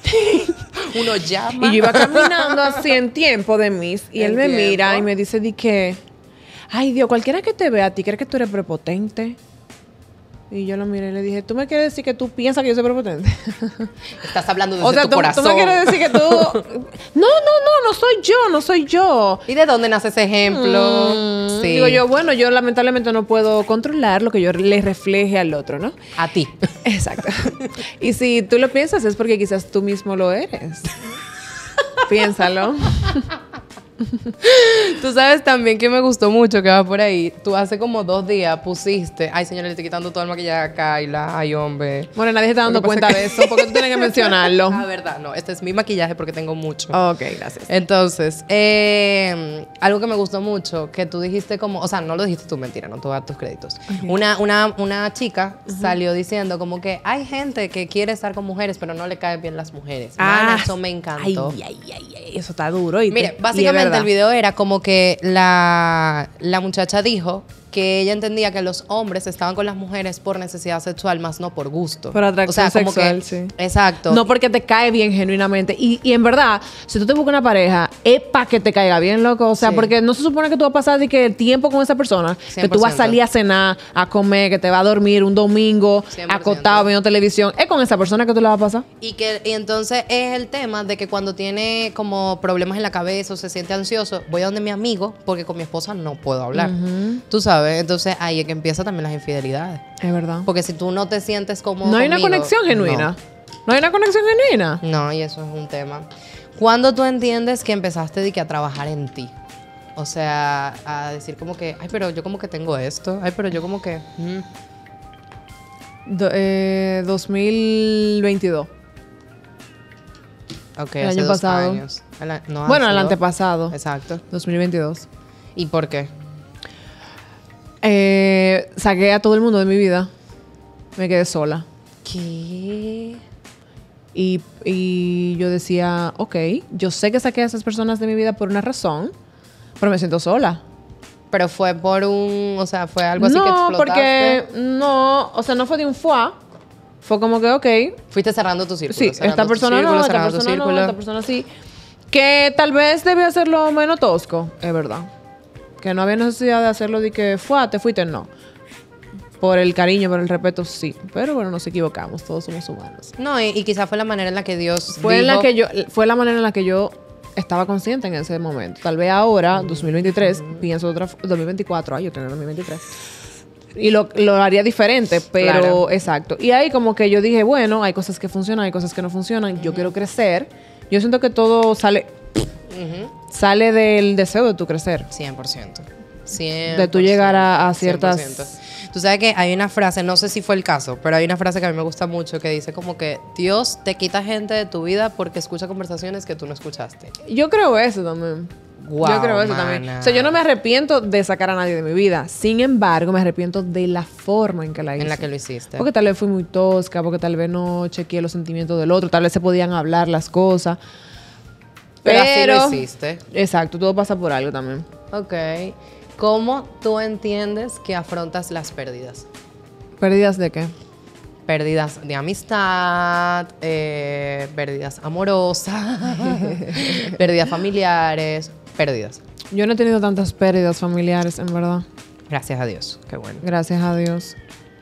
Uno llama. Y yo iba caminando así en tiempo de mis. Y él me En mira tiempo. y me dice, di que, ay Dios, cualquiera que te vea a ti, ¿crees que tú eres prepotente? Y yo lo miré y le dije, ¿tú me quieres decir que tú piensas que yo soy prepotente? Estás hablando desde o sea, tu tú, corazón. tú me quieres decir que tú... No, no, no, no soy yo, no soy yo. ¿Y de dónde nace ese ejemplo? Mm, Sí. Digo yo, bueno, yo lamentablemente no puedo controlar lo que yo le refleje al otro, ¿no? A ti. Exacto. Y si tú lo piensas es porque quizás tú mismo lo eres. Piénsalo. Tú sabes también que me gustó mucho que va por ahí. Tú hace como dos días pusiste. Ay, señora, le estoy quitando todo el maquillaje acá. Y la. Ay, hombre. Bueno, nadie se está dando cuenta de eso. Porque tú tienes que mencionarlo. Ah, verdad. No, este es mi maquillaje porque tengo mucho. Ok, gracias. Entonces, eh, algo que me gustó mucho, que tú dijiste como, o sea, no lo dijiste tú, mentira, no te voy a dar tus créditos. Okay. Una, una, una chica uh-huh. salió diciendo como que hay gente que quiere estar con mujeres, pero no le caen bien las mujeres. Ah, Man, eso me encantó. Ay, ay, ay, ay, eso está duro. ¿Oíste? Mire, básicamente el video era como que la, la muchacha dijo que ella entendía que los hombres estaban con las mujeres por necesidad sexual, más no por gusto. Por atracción, o sea, como sexual, que, sí. Exacto. No porque te cae bien genuinamente. Y, y en verdad, si tú te buscas una pareja, es para que te caiga bien, loco. O sea, sí. porque no se supone que tú vas a pasar de que el tiempo con esa persona, cien por ciento. Que tú vas a salir a cenar, a comer, que te va a dormir un domingo, cien por ciento. Acostado viendo televisión. Es con esa persona que tú la vas a pasar. Y que y entonces es el tema de que cuando tiene como problemas en la cabeza o se siente ansioso, voy a donde mi amigo porque con mi esposa no puedo hablar. Uh-huh. Tú sabes, entonces ahí es que empiezan también las infidelidades. Es verdad. Porque si tú no te sientes como no hay conmigo, una conexión genuina. No. no hay una conexión genuina. No, y eso es un tema. ¿Cuándo tú entiendes que empezaste de que a trabajar en ti? O sea, a decir como que, ay, pero yo como que tengo esto. Ay, pero yo como que... Mm. Do, eh, dos mil veintidós. Ok, el hace año dos pasado. Años. El, no, bueno, el antepasado. Exacto. dos mil veintidós. ¿Y por qué? Eh, saqué a todo el mundo de mi vida. Me quedé sola. ¿Qué? Y, y yo decía, ok, yo sé que saqué a esas personas de mi vida por una razón, pero me siento sola. Pero fue por un, o sea, fue algo así no, que explotaste. No, porque no, o sea, no fue de un fuá. Fue como que, ok. Fuiste cerrando tu círculo. Sí, esta persona círculo, no, esta persona no, esta persona sí. Que tal vez debí hacerlo menos tosco, es verdad. Que no había necesidad de hacerlo de que fue, te fuiste, no. Por el cariño, por el respeto, sí. Pero bueno, nos equivocamos, todos somos humanos. No, y, y quizás fue la manera en la que Dios fue dijo... en la que yo Fue la manera en la que yo estaba consciente en ese momento. Tal vez ahora, dos mil veintitrés, mm. pienso otra... dos mil veinticuatro, ay, yo tengo dos mil veintitrés. Y lo, lo haría diferente, pero... Claro. Exacto. Y ahí como que yo dije, bueno, hay cosas que funcionan, hay cosas que no funcionan. Mm. Yo quiero crecer. Yo siento que todo sale... Uh-huh. Sale del deseo de tu crecer. cien por ciento. cien por ciento. De tu llegar a, a ciertas... cien por ciento. Tú sabes que hay una frase, no sé si fue el caso, pero hay una frase que a mí me gusta mucho que dice como que Dios te quita gente de tu vida porque escucha conversaciones que tú no escuchaste. Yo creo eso también. Wow, yo creo eso mana. también. O sea, yo no me arrepiento de sacar a nadie de mi vida. Sin embargo, me arrepiento de la forma en que la hice. En la que lo hiciste. Porque tal vez fui muy tosca, porque tal vez no chequeé los sentimientos del otro, tal vez se podían hablar las cosas. Pero, pero así lo hiciste. Exacto, todo pasa por algo también. Ok. ¿Cómo tú entiendes que afrontas las pérdidas? ¿Pérdidas de qué? Pérdidas de amistad, eh, pérdidas amorosas, pérdidas familiares, pérdidas. Yo no he tenido tantas pérdidas familiares, en verdad. Gracias a Dios, qué bueno. Gracias a Dios.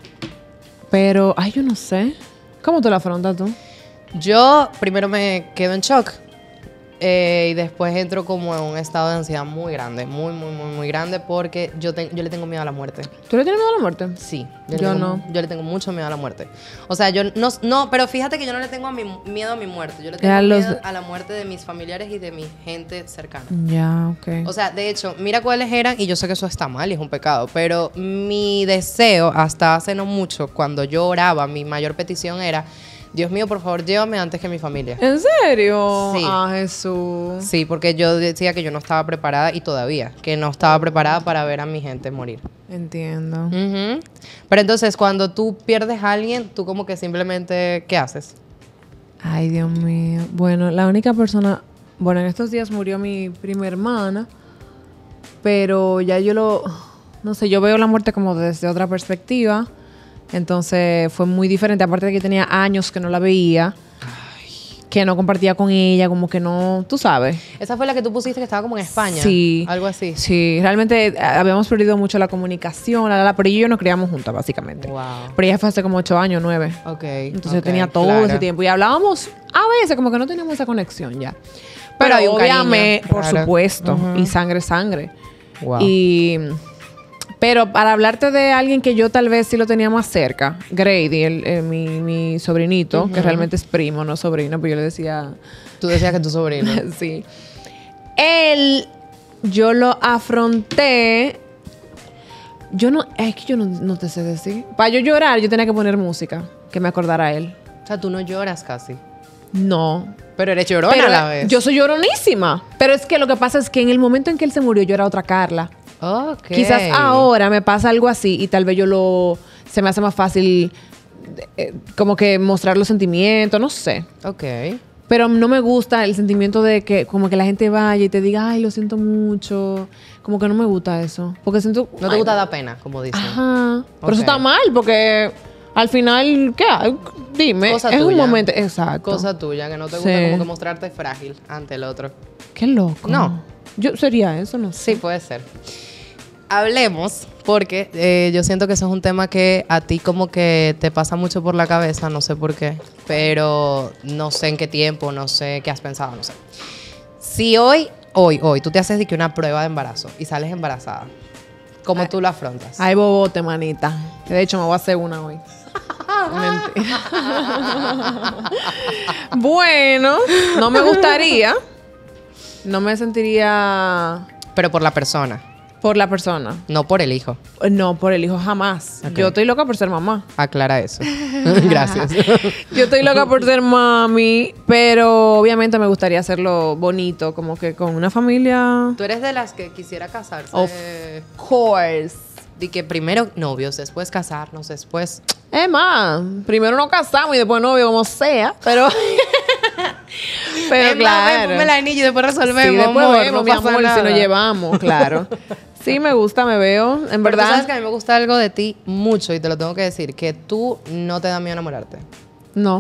Pero, ay, yo no sé. ¿Cómo tú la afrontas tú? Yo primero me quedo en shock. Eh, y después entro como en un estado de ansiedad muy grande, muy, muy, muy, muy grande, porque yo, te, yo le tengo miedo a la muerte. ¿Tú le tienes miedo a la muerte? Sí. Yo, yo tengo, no. Yo le tengo mucho miedo a la muerte. O sea, yo no, no, pero fíjate que yo no le tengo a mi, miedo a mi muerte. Yo le tengo los... miedo a la muerte de mis familiares y de mi gente cercana. Ya, ok. O sea, de hecho, mira cuáles eran, y yo sé que eso está mal y es un pecado, pero mi deseo hasta hace no mucho, cuando yo oraba, mi mayor petición era... Dios mío, por favor, llévame antes que mi familia. ¿En serio? Sí. Ah, Jesús. Sí, porque yo decía que yo no estaba preparada, y todavía, que no estaba preparada para ver a mi gente morir. Entiendo. Uh-huh. Pero entonces, cuando tú pierdes a alguien, tú como que simplemente, ¿qué haces? Ay, Dios mío. Bueno, la única persona... Bueno, en estos días murió mi prima hermana, pero ya yo lo... No sé, yo veo la muerte como desde otra perspectiva. Entonces fue muy diferente, aparte de que tenía años que no la veía. Ay. Que no compartía con ella, como que no, tú sabes. Esa fue la que tú pusiste que estaba como en España. Sí. Algo así. Sí, realmente habíamos perdido mucho la comunicación, la, la, pero ella y yo nos criamos juntas, básicamente. Wow. Pero ella fue hace como ocho años, nueve. Ok. Entonces okay, tenía todo claro. ese tiempo y hablábamos a veces, como que no teníamos esa conexión ya. Pero, pero hay un obviamente, cariño, por claro. supuesto, Uh-huh. y sangre, sangre. Wow. Y... Pero para hablarte de alguien que yo tal vez sí lo tenía más cerca, Grady, el, el, mi, mi sobrinito, uh-huh. que realmente es primo, no sobrino, pero yo le decía... Tú decías que tu sobrino. Sí. Él yo lo afronté. Yo no, es que yo no, no te sé decir. Para yo llorar, yo tenía que poner música que me acordara a él. O sea, tú no lloras casi. No. Pero eres llorona Pero a la vez. yo soy lloronísima. Pero es que lo que pasa es que en el momento en que él se murió, yo era otra Carla. Ok. Quizás ahora me pasa algo así y tal vez yo lo... Se me hace más fácil eh, como que mostrar los sentimientos, no sé. Ok. Pero no me gusta el sentimiento de que como que la gente vaya y te diga, ay, lo siento mucho. Como que no me gusta eso. Porque siento... No te ay, gusta dar pena, como dicen. Ajá. Pero eso Ok. está mal porque al final, ¿qué hay? Dime. Cosa es un tuya. momento... Exacto. Cosa tuya, que no te gusta Sí. como que mostrarte frágil ante el otro. Qué loco. No. Yo sería eso, no sé. Sí, puede ser. Hablemos, porque eh, yo siento que eso es un tema que a ti como que te pasa mucho por la cabeza, no sé por qué, pero no sé en qué tiempo, no sé qué has pensado, no sé. Si hoy, hoy, hoy, tú te haces de que una prueba de embarazo y sales embarazada, ¿cómo Ay. tú lo afrontas? Ay, bobote, manita. De hecho, me voy a hacer una hoy. Mentira. Bueno, no me gustaría. No me sentiría Pero por la persona, por la persona. no por el hijo. No, por el hijo jamás. Ok. Yo estoy loca por ser mamá. Aclara eso. Gracias. Yo estoy loca por ser mami, pero obviamente me gustaría hacerlo bonito, como que con una familia. ¿Tú eres de las que quisiera casarse? Of course. De que primero novios, después casarnos, después... Es más, primero nos casamos y después novio, como sea, pero. pero Es más, ven, claro. ponme el anillo y después resolvemos, Sí, después amor, vemos, no mi pasa amor, nada. si nos llevamos, claro. Sí, me gusta, me veo, en Pero verdad. tú sabes que a mí me gusta algo de ti mucho y te lo tengo que decir, que tú no te da miedo enamorarte. No.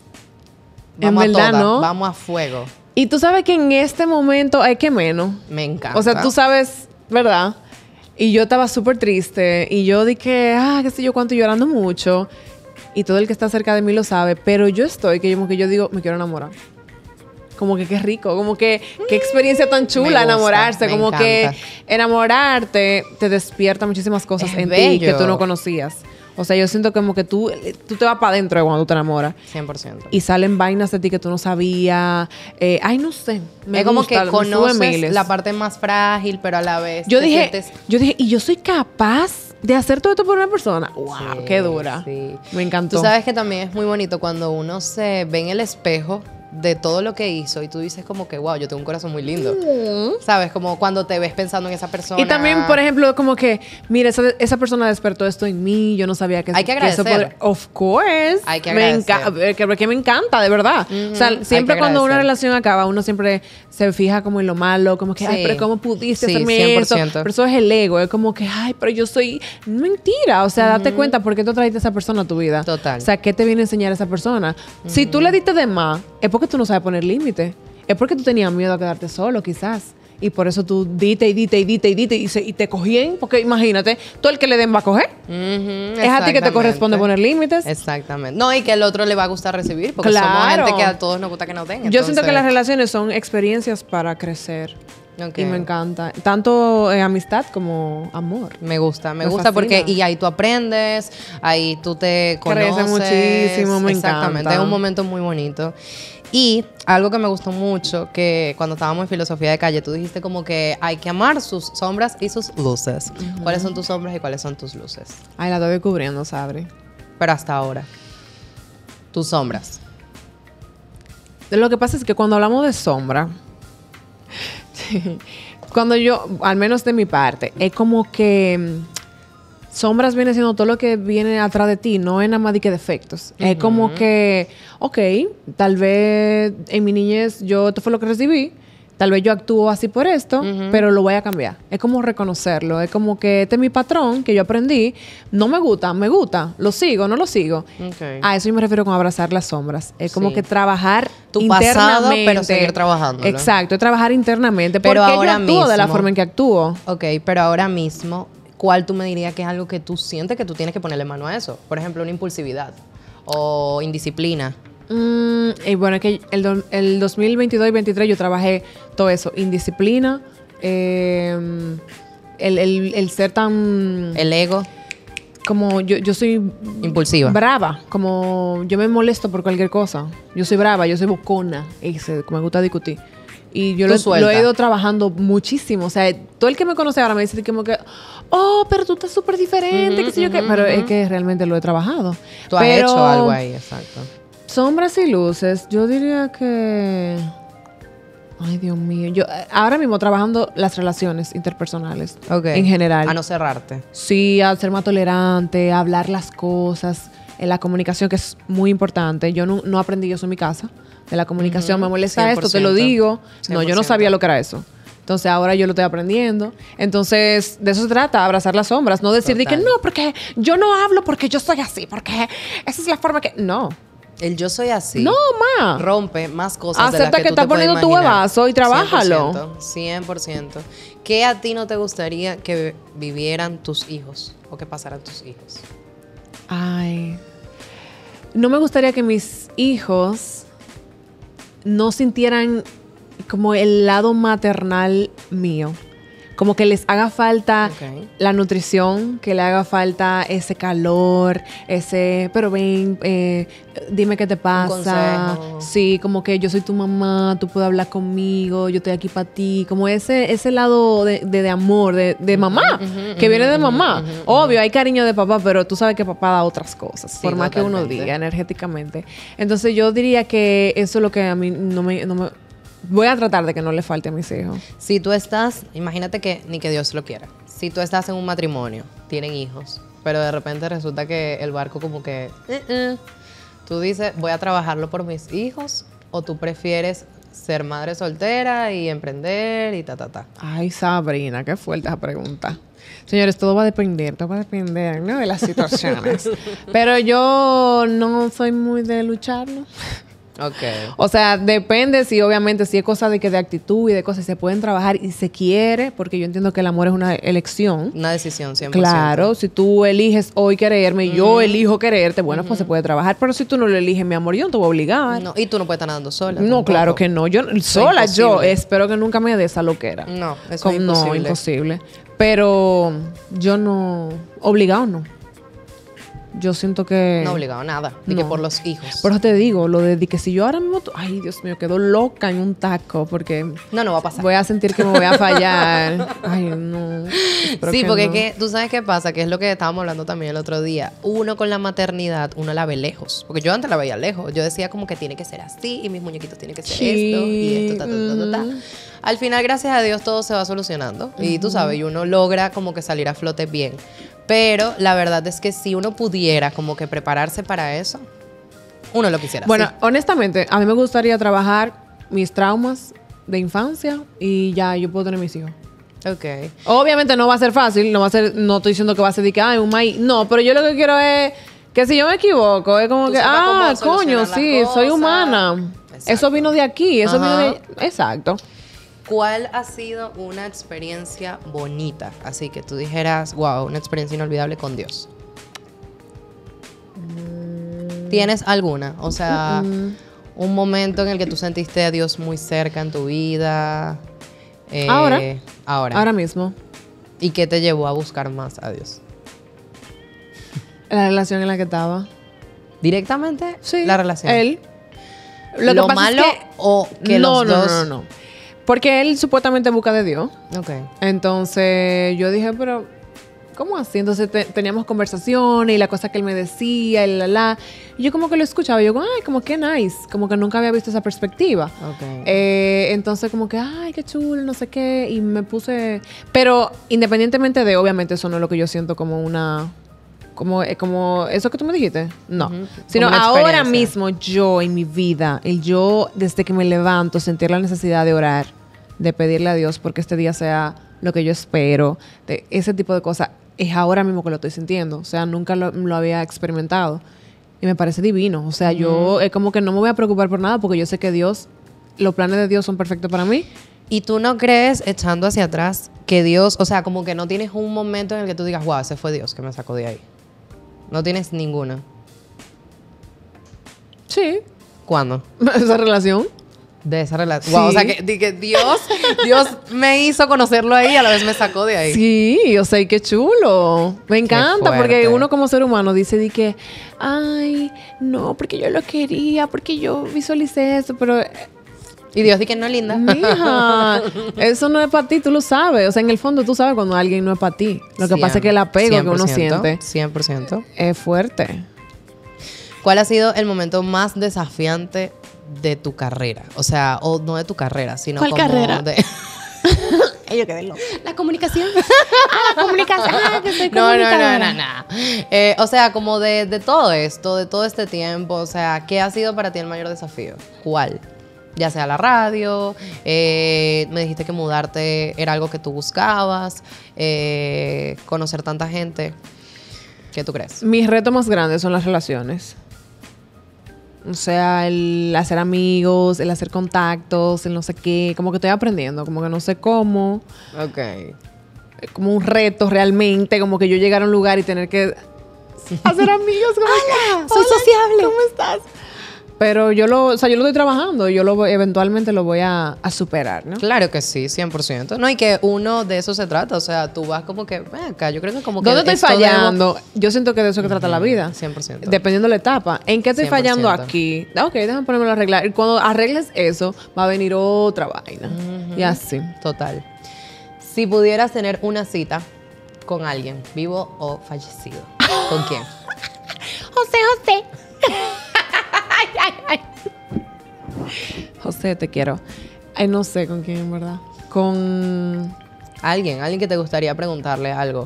Vamos En a verdad, todas, no. vamos a fuego. Y tú sabes que en este momento hay que menos. Me encanta. O sea, tú sabes, ¿verdad? Y yo estaba súper triste. Y yo dije, ah, qué sé yo cuánto, llorando mucho. Y todo el que está cerca de mí lo sabe. Pero yo estoy, que yo, como que yo digo, me quiero enamorar. Como que qué rico. Como que qué experiencia tan Me chula gusta, enamorarse. me Como encanta. que enamorarte te despierta muchísimas cosas Es en ti bello. que tú no conocías. O sea, yo siento como que tú, tú te vas para adentro cuando tú te enamoras. cien por ciento. Y salen vainas de ti que tú no sabías. Eh, ay, no sé. Me es como gusta, que me sube conoces miles. la parte más frágil, pero a la vez Yo te dije, sientes- yo dije, ¿y yo soy capaz de hacer todo esto por una persona? ¡Wow! Sí, ¡Qué dura! sí. Me encantó. Tú sabes que también es muy bonito cuando uno se ve en el espejo de todo lo que hizo y tú dices como que, wow, yo tengo un corazón muy lindo. ¿Sabes? Como cuando te ves pensando en esa persona. Y también, por ejemplo, como que, mira, esa, esa persona despertó esto en mí, yo no sabía que Hay que eso agradecer. podría- Of course. Hay que me agradecer. encanta, que, que me encanta, de verdad. Ujú, O sea, hay siempre que cuando una agradecer. relación acaba, uno siempre se fija como en lo malo, como que, ay, Sí. pero ¿cómo pudiste Sí, hacerme cien por eso? ciento. Pero eso es el ego, es como que, ay, pero yo soy mentira. O sea, date cuenta, ¿por qué tú trajiste a esa persona a tu vida? Total. O sea, ¿qué te viene a enseñar esa persona? Si tú le diste de más, es porque tú no sabes poner límites. Es porque tú tenías miedo a quedarte solo, quizás. Y por eso tú dite y dite y dite y dite y, se- y te cogían. Porque imagínate, todo el que le den va a coger. Ujú, Es a ti que te exactamente. corresponde poner límites. Exactamente. No, y que el otro le va a gustar recibir, porque somos Claro. gente que a todos nos gusta que nos den. Yo siento que entonces- las relaciones son experiencias para crecer. Ok. Y me encanta. Tanto eh, amistad como amor. Me gusta, me, Me gusta porque fascina. y ahí tú aprendes, ahí tú te Crece conoces. muchísimo, me Exactamente, encanta. es un momento muy bonito. Y algo que me gustó mucho, que cuando estábamos en filosofía de calle, tú dijiste como que hay que amar sus sombras y sus luces. ¿Cuáles son tus sombras y cuáles son tus luces? Ay, la estoy descubriendo, Sabri. Pero hasta ahora, tus sombras. Lo que pasa es que cuando hablamos de sombra, cuando yo, al menos de mi parte, es como que mm, sombras viene siendo todo lo que viene atrás de ti, no es nada más de que defectos. Es como que, ok, tal vez en mi niñez yo, esto fue lo que recibí, tal vez yo actúo así por esto, pero lo voy a cambiar. Es como reconocerlo, es como que este es mi patrón que yo aprendí, no me gusta, me gusta, lo sigo, no lo sigo. Okay. A eso yo me refiero con abrazar las sombras. Es como Sí. que trabajar Tu pasado, internamente. pero seguir trabajándolo. Exacto, es trabajar internamente. Pero Porque ahora yo actúo de la mismo- forma en que actúo. Ok, pero ahora mismo, ¿cuál tú me dirías que es algo que tú sientes que tú tienes que ponerle mano a eso? Por ejemplo, una impulsividad o indisciplina. Mm, y bueno, es que el, do- el dos mil veintidós y veintitrés yo trabajé todo eso. Indisciplina, eh, el, el- el ser tan... El ego, como yo, yo soy impulsiva. brava, como yo me molesto por cualquier cosa. Yo soy brava, yo soy bocona, ese, me gusta discutir. Y yo Tú lo, suelta. lo he ido trabajando muchísimo. O sea, todo el que me conoce ahora me dice como que, oh, pero tú estás súper diferente, qué sé yo qué. Pero es que realmente lo he trabajado. Tú has Pero hecho algo ahí, exacto. sombras y luces, yo diría que... Ay, Dios mío. Yo eh, ahora mismo trabajando las relaciones interpersonales. Ok. En general. A no cerrarte. Sí, a ser más tolerante, a hablar las cosas, en la comunicación, que es muy importante. Yo no, no aprendí eso en mi casa. De la comunicación, Ujú, me molesta cien esto, por te lo ciento. digo. No, yo no cien por ciento. sabía lo que era eso. Entonces ahora yo lo estoy aprendiendo. Entonces, de eso se trata, abrazar las sombras. No decir de que Total. no, porque yo no hablo porque yo soy así, porque esa es la forma que... No. El yo soy así. No, ma. Rompe más cosas de las Acepta que, que tú estás te puedes poniendo tu imaginar. huevazo y trabájalo. cien por ciento. cien por ciento. ¿Qué a ti no te gustaría que vivieran tus hijos o que pasaran tus hijos? Ay. No me gustaría que mis hijos no sintieran como el lado maternal mío. Como que les haga falta Ok. la nutrición, que le haga falta ese calor, ese, pero ven, eh, dime qué te pasa. consejo. Sí, como que yo soy tu mamá, tú puedes hablar conmigo, yo estoy aquí para ti. Como ese, ese lado de, de, de amor, de, de mamá, ujú, que ujú, viene de ujú, mamá. ujú, ujú. Obvio, hay cariño de papá, pero tú sabes que papá da otras cosas, Sí, por más que uno totalmente. diga energéticamente. Entonces yo diría que eso es lo que a mí no me... No me voy a tratar de que no le falte a mis hijos. Si tú estás, imagínate que ni que Dios lo quiera. Si tú estás en un matrimonio, tienen hijos, pero de repente resulta que el barco como que, eh, eh, tú dices, voy a trabajarlo por mis hijos, o tú prefieres ser madre soltera y emprender y ta, ta, ta. Ay, Sabrina, qué fuerte esa pregunta. Señores, todo va a depender, todo va a depender, ¿no? De las situaciones. Pero yo no soy muy de lucharlo. Ok. O sea, depende si obviamente si es cosa de que de actitud y de cosas se pueden trabajar y se quiere, porque yo entiendo que el amor es una elección. Una decisión cien por ciento. Claro, si tú eliges hoy quererme y yo elijo quererte, bueno, pues se puede trabajar. Pero si tú no lo eliges, mi amor, yo no te voy a obligar. No, y tú no puedes estar nadando sola. No, tampoco. claro que no. Yo sola yo imposible. espero que nunca me dé esa loquera. No, eso Como- es No, imposible. imposible. Pero yo no... Obligado no. Yo siento que... No obligado a nada. Ni No. que por los hijos. Por eso te digo, lo de, de que si yo ahora mismo... Ay, Dios mío, quedo loca en un taco porque No, no va a pasar. voy a sentir que me voy a fallar. Ay, no. Espero Sí, que porque no. es que tú sabes qué pasa, que es lo que estábamos hablando también el otro día. Uno con la maternidad, uno la ve lejos. Porque yo antes la veía lejos. Yo decía como que tiene que ser así y mis muñequitos tienen que ser Sí, esto y esto, ta, ta, ta, ta, ta. mm. Al final, gracias a Dios, todo se va solucionando. Y tú sabes, y uno logra como que salir a flote bien. Pero la verdad es que si uno pudiera como que prepararse para eso, uno lo quisiera. Bueno, sí. honestamente, a mí me gustaría trabajar mis traumas de infancia y ya yo puedo tener mis hijos. Ok. Obviamente no va a ser fácil, no va a ser, no estoy diciendo que va a ser de que, ay, un maíz. No, pero yo lo que quiero es que si yo me equivoco, es como Tú que, sepas cómo ah, solucionar coño, las sí, soy cosas. humana. Exacto. Eso vino de aquí, eso vino Ajá. de... Exacto. ¿Cuál ha sido una experiencia bonita? Así que tú dijeras, wow, una experiencia inolvidable con Dios. ¿Tienes alguna? O sea, Mm. un momento en el que tú sentiste a Dios muy cerca en tu vida. Eh, Ahora. Ahora. Ahora mismo, ¿Y qué te llevó a buscar más a Dios? la relación en la que estaba. ¿Directamente? Sí. La relación. Él. ¿Lo, que pasa es malo que- o que no, los no, dos? no, no, no. Porque él supuestamente busca de Dios. Ok. Entonces yo dije, pero ¿cómo así? Entonces te- teníamos conversaciones y la cosa que él me decía y la la. Y yo como que lo escuchaba y yo, ay, como que nice. Como que nunca había visto esa perspectiva. Ok. Eh, entonces como que, ay, qué chulo, no sé qué. Y me puse... Pero independientemente de, obviamente eso no es lo que yo siento como una... Como, eh, como eso que tú me dijiste. No. Ujú. Sino Como una ahora experiencia. mismo yo en mi vida, el yo desde que me levanto, sentir la necesidad de orar, de pedirle a Dios porque este día sea lo que yo espero, de ese tipo de cosas, es ahora mismo que lo estoy sintiendo. O sea, nunca lo, lo había experimentado. Y me parece divino. O sea, yo es como que no me voy a preocupar por nada porque yo sé que Dios, los planes de Dios son perfectos para mí. ¿Y tú no crees, echando hacia atrás, que Dios, o sea, como que no tienes un momento en el que tú digas, wow, ese fue Dios que me sacó de ahí? No tienes ninguna. Sí. ¿Cuándo? Esa relación. De esa relación. Sí. Wow, o sea, que, di que Dios, Dios me hizo conocerlo ahí y a la vez me sacó de ahí. Sí, o sea, y qué chulo. Me encanta porque fuerte. uno como ser humano dice di que, ay, no, porque yo lo quería, porque yo visualicé eso, pero eh, Y Dios dice que no es linda. Mija, eso no es para ti, tú lo sabes. O sea, en el fondo tú sabes cuando alguien no es para ti. Lo que pasa es que el apego que uno siente cien por ciento es fuerte. ¿Cuál ha sido el momento más desafiante de tu carrera? O sea, o no de tu carrera, sino ¿Cuál como carrera? de... Ellos quedé loco. La comunicación. Ah, la comunicación. Ah, que soy No, no, no, comunicadora. no, no. Eh, o sea, como de, de todo esto, de todo este tiempo, o sea, ¿qué ha sido para ti el mayor desafío? ¿Cuál? Ya sea la radio, eh, me dijiste que mudarte era algo que tú buscabas, eh, conocer tanta gente. ¿Qué tú crees? Mis retos más grandes son las relaciones. O sea, el hacer amigos, el hacer contactos, el no sé qué. Como que estoy aprendiendo, como que no sé cómo. Ok. Es como un reto realmente, como que yo llegar a un lugar y tener que hacer amigos. Como Hola, que, soy sociable. ¿Cómo estás? Pero yo lo, o sea, yo lo estoy trabajando. Yo lo voy- eventualmente lo voy a, a superar, ¿no? Claro que sí, cien por ciento. No, y que uno de eso se trata. O sea, tú vas como que, ven acá, yo creo que como que... ¿Dónde estoy esto debo- fallando? Yo siento que de eso que trata la vida. cien por ciento. Dependiendo de la etapa. ¿En qué estoy cien por ciento. fallando aquí? Ah, ok, déjame ponérmelo a arreglar. Y cuando arregles eso, va a venir otra vaina. Y así. Total. Si pudieras tener una cita con alguien, vivo o fallecido, ¿con quién? José, José. Ay, ay, ay. José, te quiero. Ay, no sé con quién, en verdad. Con... Alguien, alguien que te gustaría preguntarle algo.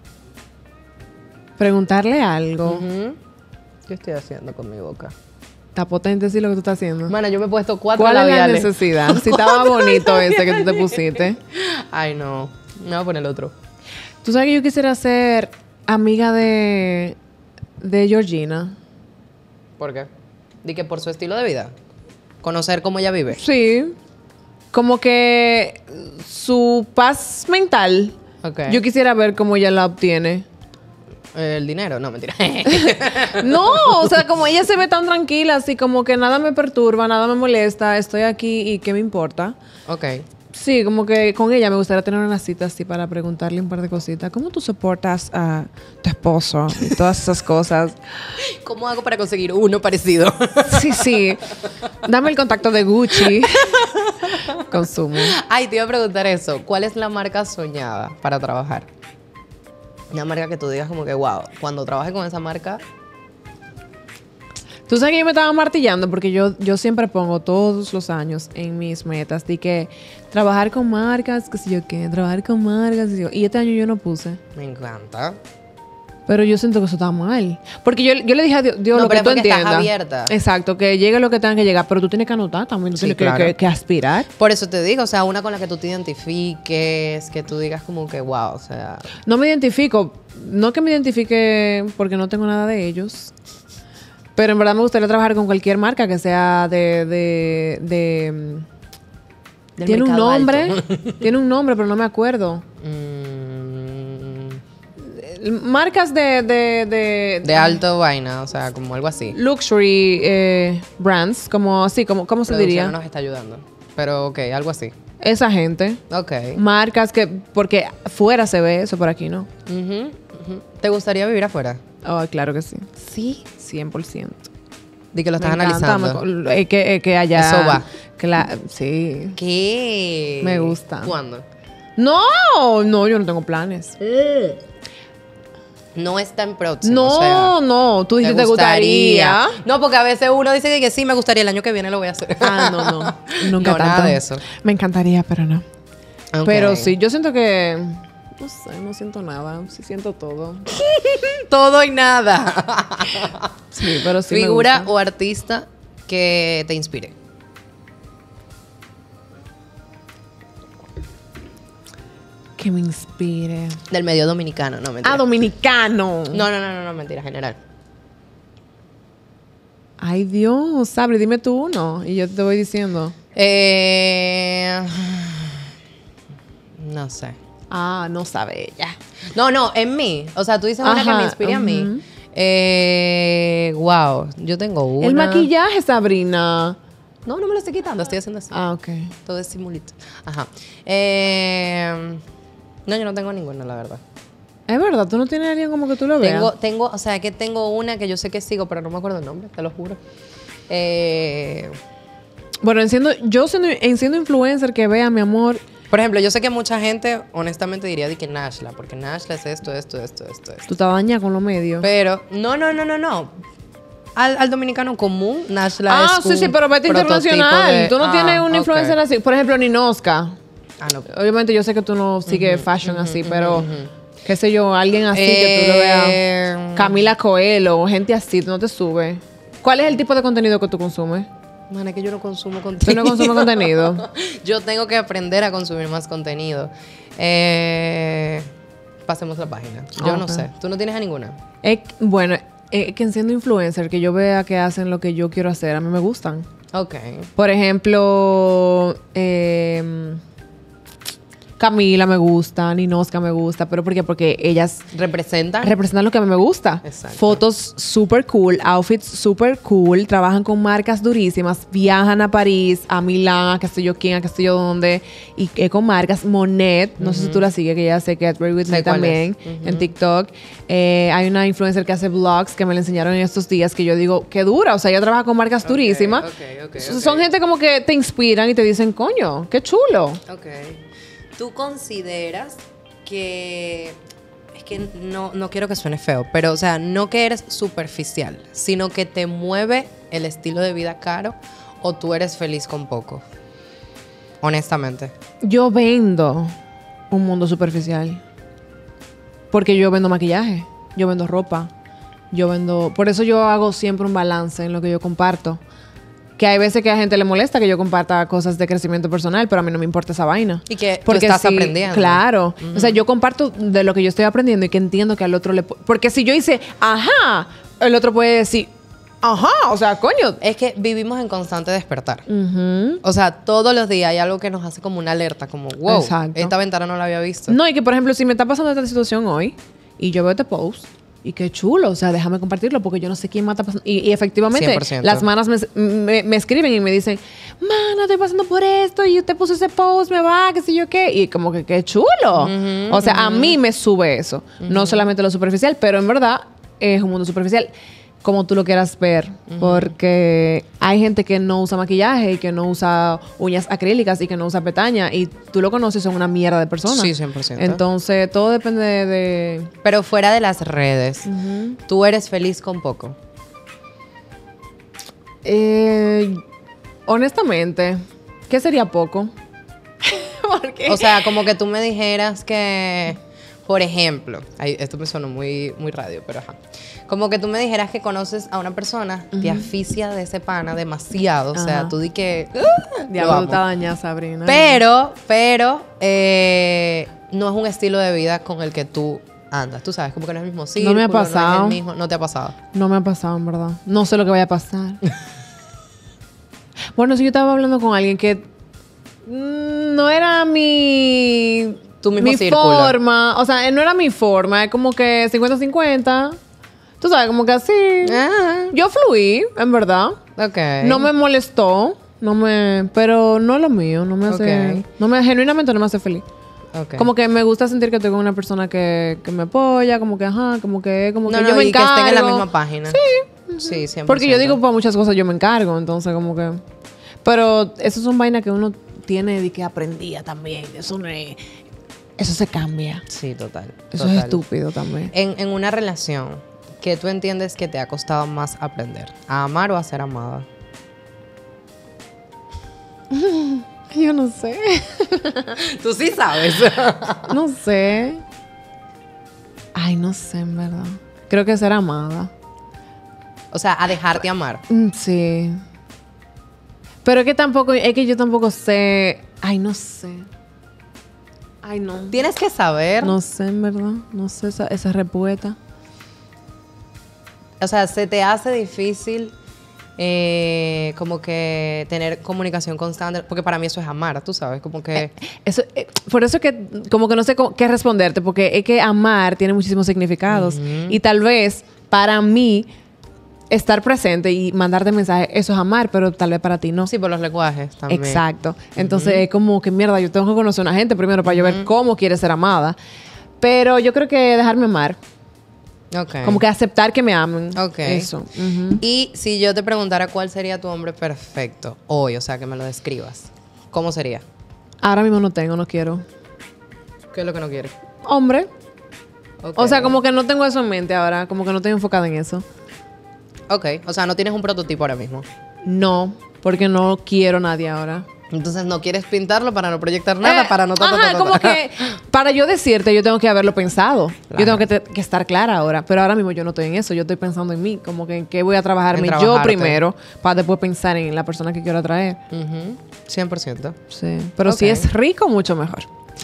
Preguntarle algo. Ujú. ¿Qué estoy haciendo con mi boca? Está potente sí lo que tú estás haciendo. Mana, yo me he puesto cuatro ¿Cuál es la labiales. necesidad? Si estaba bonito ese que tú te pusiste. Ay, no. Me voy a poner el otro. Tú sabes que yo quisiera ser amiga de... de Georgina. ¿Por qué? Di que por su estilo de vida. Conocer cómo ella vive. Sí. Como que su paz mental. Ok. Yo quisiera ver cómo ella la obtiene. El dinero, no, mentira. No, o sea, como ella se ve tan tranquila, así como que nada me perturba, nada me molesta, estoy aquí y qué me importa. Ok. Sí, como que con ella me gustaría tener una cita así para preguntarle un par de cositas. ¿Cómo tú soportas a tu esposo y todas esas cosas? ¿Cómo hago para conseguir uno parecido? Sí, sí. Dame el contacto de Gucci. Consumo. Ay, te iba a preguntar eso. ¿Cuál es la marca soñada para trabajar? Una marca que tú digas como que, wow, cuando trabaje con esa marca... Tú sabes que yo me estaba martillando porque yo, yo siempre pongo todos los años en mis metas de que trabajar con marcas, qué sé yo qué, trabajar con marcas, qué sé yo. Y este año yo no puse. Me encanta. Pero yo siento que eso está mal. Porque yo, yo le dije a Dios, Dios No, lo pero que tú es porque estás entiendas. abierta. Exacto, que llegue lo que tenga que llegar. Pero tú tienes que anotar también, tú Sí, tienes que- claro. que, que aspirar. Por eso te digo, o sea, una con la que tú te identifiques, que tú digas como que, wow, o sea... No me identifico, no que me identifique porque no tengo nada de ellos. Pero en verdad me gustaría trabajar con cualquier marca que sea de... de, de mm, Del tiene un mercado nombre, alto. tiene un nombre, pero no me acuerdo. mm, Marcas de... De, de, de alto vaina, o sea, como algo así. luxury eh, brands, como así, como, ¿cómo se Producción diría? no nos está ayudando. Pero, ok, algo así. Esa gente. Ok. Marcas que... Porque fuera se ve eso, por aquí no. Ujú, ujú. ¿Te gustaría vivir afuera? Oh, claro que sí. Sí. cien por ciento. Di que lo Me estás encanta, analizando. me- eh, que, eh, que allá... Eso va. Cla- sí. ¿Qué? Me gusta. ¿Cuándo? No, no, yo no tengo planes. No es tan próximo. No, o sea, no, tú dijiste te gustaría. No, porque a veces uno dice que, que sí, me gustaría, el año que viene lo voy a hacer. Ah, no, no. Nunca No, tanto. nada de eso. Me encantaría, pero no. Ok. Pero sí, yo siento que... No sé, no siento nada. Sí siento todo. Todo y nada. Sí, pero sí me Figura gusta. o artista que te inspire. Que me inspire. Del medio dominicano, no mentira. Ah, dominicano. No, no, no, no, no, mentira, general. Ay, Dios, Sabri, dime tú uno. Y yo te voy diciendo. Eh, no sé. Ah, no sabe ella. No, no, en mí. O sea, tú dices una que Ajá, me inspire a mí. ujú. Eh, wow, yo tengo una. El maquillaje, Sabrina. No, no me lo estoy quitando, estoy haciendo así. Ah, ok. Todo es simulito. Ajá. Eh, no, yo no tengo ninguna, la verdad. Es verdad, tú no tienes a alguien como que tú lo veas. Tengo, tengo, o sea, que tengo una que yo sé que sigo, pero no me acuerdo el nombre, te lo juro. Eh, Bueno, en siendo, yo siendo, en siendo influencer que vea, mi amor... Por ejemplo, yo sé que mucha gente honestamente diría de que Nashla, porque Nashla es esto, esto, esto, esto, esto. Tú te dañas con los medios. Pero, no, no, no, no, no. Al, al dominicano común, Nashla ah, es sí, un sí, pero vete prototipo internacional. de- Tú no ah, tienes un ok. influencer así. Por ejemplo, Ninoska. Ah, no. Obviamente yo sé que tú no sigues fashion así, pero... Qué sé yo, alguien así que tú lo Eh, veas. Camila Coelho, gente así, tú no te subes. ¿Cuál es el tipo de contenido que tú consumes? Man, es que yo no consumo ¿Tú contenido. no consumes contenido? Yo tengo que aprender a consumir más contenido. Eh, pasemos la página. Yo Ah, no ok. sé. ¿Tú no tienes a ninguna? Es, bueno, es que siendo influencer, que yo vea que hacen lo que yo quiero hacer, a mí me gustan. Ok. Por ejemplo, eh, Camila me gusta, Ninoska me gusta, pero ¿por qué? Porque ellas ¿Representan? representan lo que a mí me gusta. Exacto. Fotos super cool, outfits super cool, trabajan con marcas durísimas, viajan a París, a Milán, a qué sé yo quién, a qué sé yo dónde, y eh, con marcas. Monet, no sé si tú la sigues, que ella hace Get Ready With Sé Me cuál también, es. Ujú. en TikTok. Eh, hay una influencer que hace vlogs que me la enseñaron en estos días, que yo digo, qué dura, o sea, ella trabaja con marcas Ok, durísimas. ok, ok, S- ok. Son gente como que te inspiran y te dicen, coño, qué chulo. Ok. ¿Tú consideras que... Es que no, no quiero que suene feo, pero, o sea, no que eres superficial, sino que te mueve el estilo de vida caro o tú eres feliz con poco? Honestamente. Yo vendo un mundo superficial. Porque yo vendo maquillaje, yo vendo ropa, yo vendo... Por eso yo hago siempre un balance en lo que yo comparto. Que hay veces que a la gente le molesta que yo comparta cosas de crecimiento personal, pero a mí no me importa esa vaina. Y que tú estás sí, aprendiendo. Claro. O sea, yo comparto de lo que yo estoy aprendiendo y que entiendo que al otro le... pu- Porque si yo hice, ajá, el otro puede decir, ajá, o sea, coño. Es que vivimos en constante despertar. Ujú. O sea, todos los días hay algo que nos hace como una alerta, como, wow, Exacto. esta ventana no la había visto. No, y que por ejemplo, si me está pasando esta situación hoy y yo veo este post y qué chulo, o sea, déjame compartirlo porque yo no sé quién más está pasando. Y, y efectivamente, cien por ciento. las manas me, me- me escriben y me dicen, mana, estoy pasando por esto y usted puso ese post, me va, qué sé yo qué. Y como que qué chulo. O sea, a mí me sube eso. No solamente lo superficial, pero en verdad es un mundo superficial. Como tú lo quieras ver, porque hay gente que no usa maquillaje y que no usa uñas acrílicas y que no usa pestañas y tú lo conoces, son una mierda de personas. Sí, cien por ciento. Entonces, todo depende de... de- Pero fuera de las redes, tú eres feliz con poco. Eh, honestamente, ¿qué sería poco? Porque O sea, como que tú me dijeras que, por ejemplo, ay, esto me sonó muy, muy radio, pero ajá. Como que tú me dijeras que conoces a una persona, te aficia de ese pana demasiado. O sea, Ajá. tú di que... "Ah, lo diablo, tú amo". estás dañada, Sabrina. Pero, pero, eh, no es un estilo de vida con el que tú andas. Tú sabes, como que no es el mismo círculo. me ha No, es pasado. el mismo, no te ha pasado. No me ha pasado, en verdad. No sé lo que vaya a pasar. Bueno, si yo estaba hablando con alguien que mm, no era mi... Tu mismo mi círculo. forma. O sea, no era mi forma. Es como que cincuenta cincuenta. Tú sabes, como que así. Ah, Yo fluí, en verdad. ok. No me molestó. No me... Pero no es lo mío. No me hace... Ok. No me, genuinamente no me hace feliz. Ok. Como que me gusta sentir que estoy con una persona que, que me apoya, como que, ajá, como que, como no, que no, yo me y encargo. que estén en la misma página. Sí. Sí, siempre. Porque yo digo, para muchas cosas yo me encargo, entonces como que... Pero eso son vainas que uno tiene de que aprendía también. Eso no es... Eso se cambia. Sí, total. Eso total. es estúpido también. En, en una relación, ¿qué tú entiendes que te ha costado más aprender? ¿A amar o a ser amada? Yo no sé. Tú sí sabes. No sé. Ay, no sé, en verdad. Creo que ser amada. O sea, a dejarte amar. Mm, sí. Pero es que tampoco... Es que yo tampoco sé... Ay, no sé. Ay, no. Tienes que saber. No sé, en verdad. No sé esa, esa respuesta. O sea, se te hace difícil eh, como que tener comunicación constante. Porque para mí eso es amar, tú sabes. Como que... Eso, eh, por eso es que como que no sé cómo- qué responderte, porque es que amar tiene muchísimos significados. Y tal vez para mí estar presente y mandarte mensajes, eso es amar, pero tal vez para ti no. Sí, por los lenguajes también. Exacto. Entonces es como que mierda, yo tengo que conocer a una gente primero para yo ver cómo quiere ser amada. Pero yo creo que dejarme amar. Ok. Como que aceptar que me amen. Ok. Eso. Ujú. Y si yo te preguntara cuál sería tu hombre perfecto hoy, o sea, que me lo describas, ¿cómo sería? Ahora mismo no tengo, no quiero. ¿Qué es lo que no quieres? Hombre. Ok. O sea, como que no tengo eso en mente ahora. Como que no estoy enfocada en eso. Ok, o sea, no tienes un prototipo ahora mismo. No, porque no quiero nadie ahora. Entonces no quieres pintarlo para no proyectar nada, Eh, para no... ta, ta, Ajá, ta, ta, como ta. que para yo decirte, yo tengo que haberlo pensado. Claro. Yo tengo que, te- que estar clara ahora. Pero ahora mismo yo no estoy en eso. Yo estoy pensando en mí. Como que en qué voy a trabajarme En yo trabajarte. primero para después pensar en la persona que quiero atraer. Ujú, cien por ciento. Sí. Pero Ok. si es rico, mucho mejor.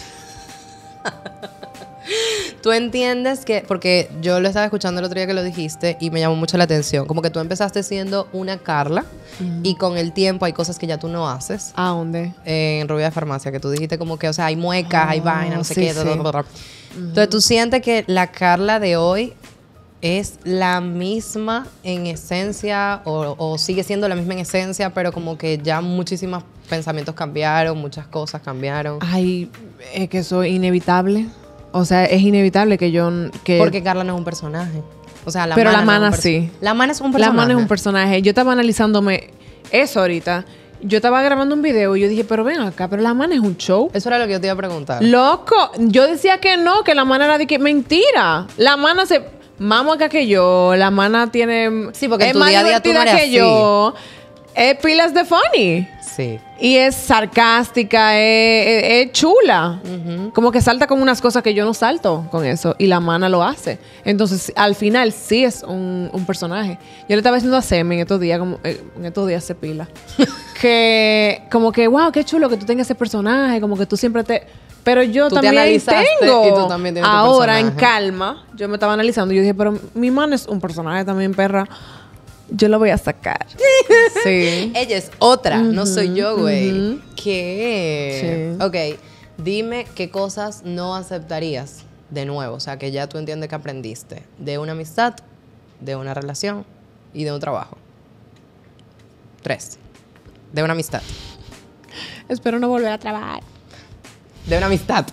Tú entiendes que, porque yo lo estaba escuchando el otro día que lo dijiste y me llamó mucho la atención, como que tú empezaste siendo una Carla y con el tiempo hay cosas que ya tú no haces. ¿A dónde? Eh, en Rubia de Farmacia, que tú dijiste como que, o sea, hay muecas, hay Ah, vainas, no sé sí, qué. sí. bla, bla, bla. Entonces tú sientes que la Carla de hoy es la misma en esencia o, o sigue siendo la misma en esencia, pero como que ya muchísimos pensamientos cambiaron, muchas cosas cambiaron. Ay, es que eso es inevitable. O sea, es inevitable que yo... Que Porque Carla no es un personaje. O sea, la Pero mana la no es mana un perso- sí. La mana es un La personaje. mana es un personaje. Yo estaba analizándome eso ahorita. Yo estaba grabando un video y yo dije, pero ven acá, pero la mana es un show. Eso era lo que yo te iba a preguntar. Loco, yo decía que no, que la mana era de que mentira. La mana se más acá que yo, la mana tiene Sí, porque en es tu más día a día tú no divertida eres que así. yo. Es pilas de funny. Sí. Y es sarcástica, es, es- es chula. Como que salta con unas cosas que yo no salto con eso. Y la mana lo hace. Entonces, al final, sí es un, un personaje. Yo le estaba diciendo a Semi en estos días, como, eh, en estos días se pila. que, como que, wow, qué chulo que tú tengas ese personaje. Como que tú siempre te... Pero yo Tú te también analizaste tengo. y tú también tienes tu ahora, en personaje. calma, yo me estaba analizando. Y yo dije, pero mi mana es un personaje también, perra. Yo lo voy a sacar. Sí. Ella es otra, no soy yo, güey. ujú. ¿Qué? Sí. Ok, dime qué cosas no aceptarías de nuevo. O sea, que ya tú entiendes que aprendiste de una amistad, de una relación y de un trabajo. Tres. De una amistad. Espero no volver a trabajar. De una amistad.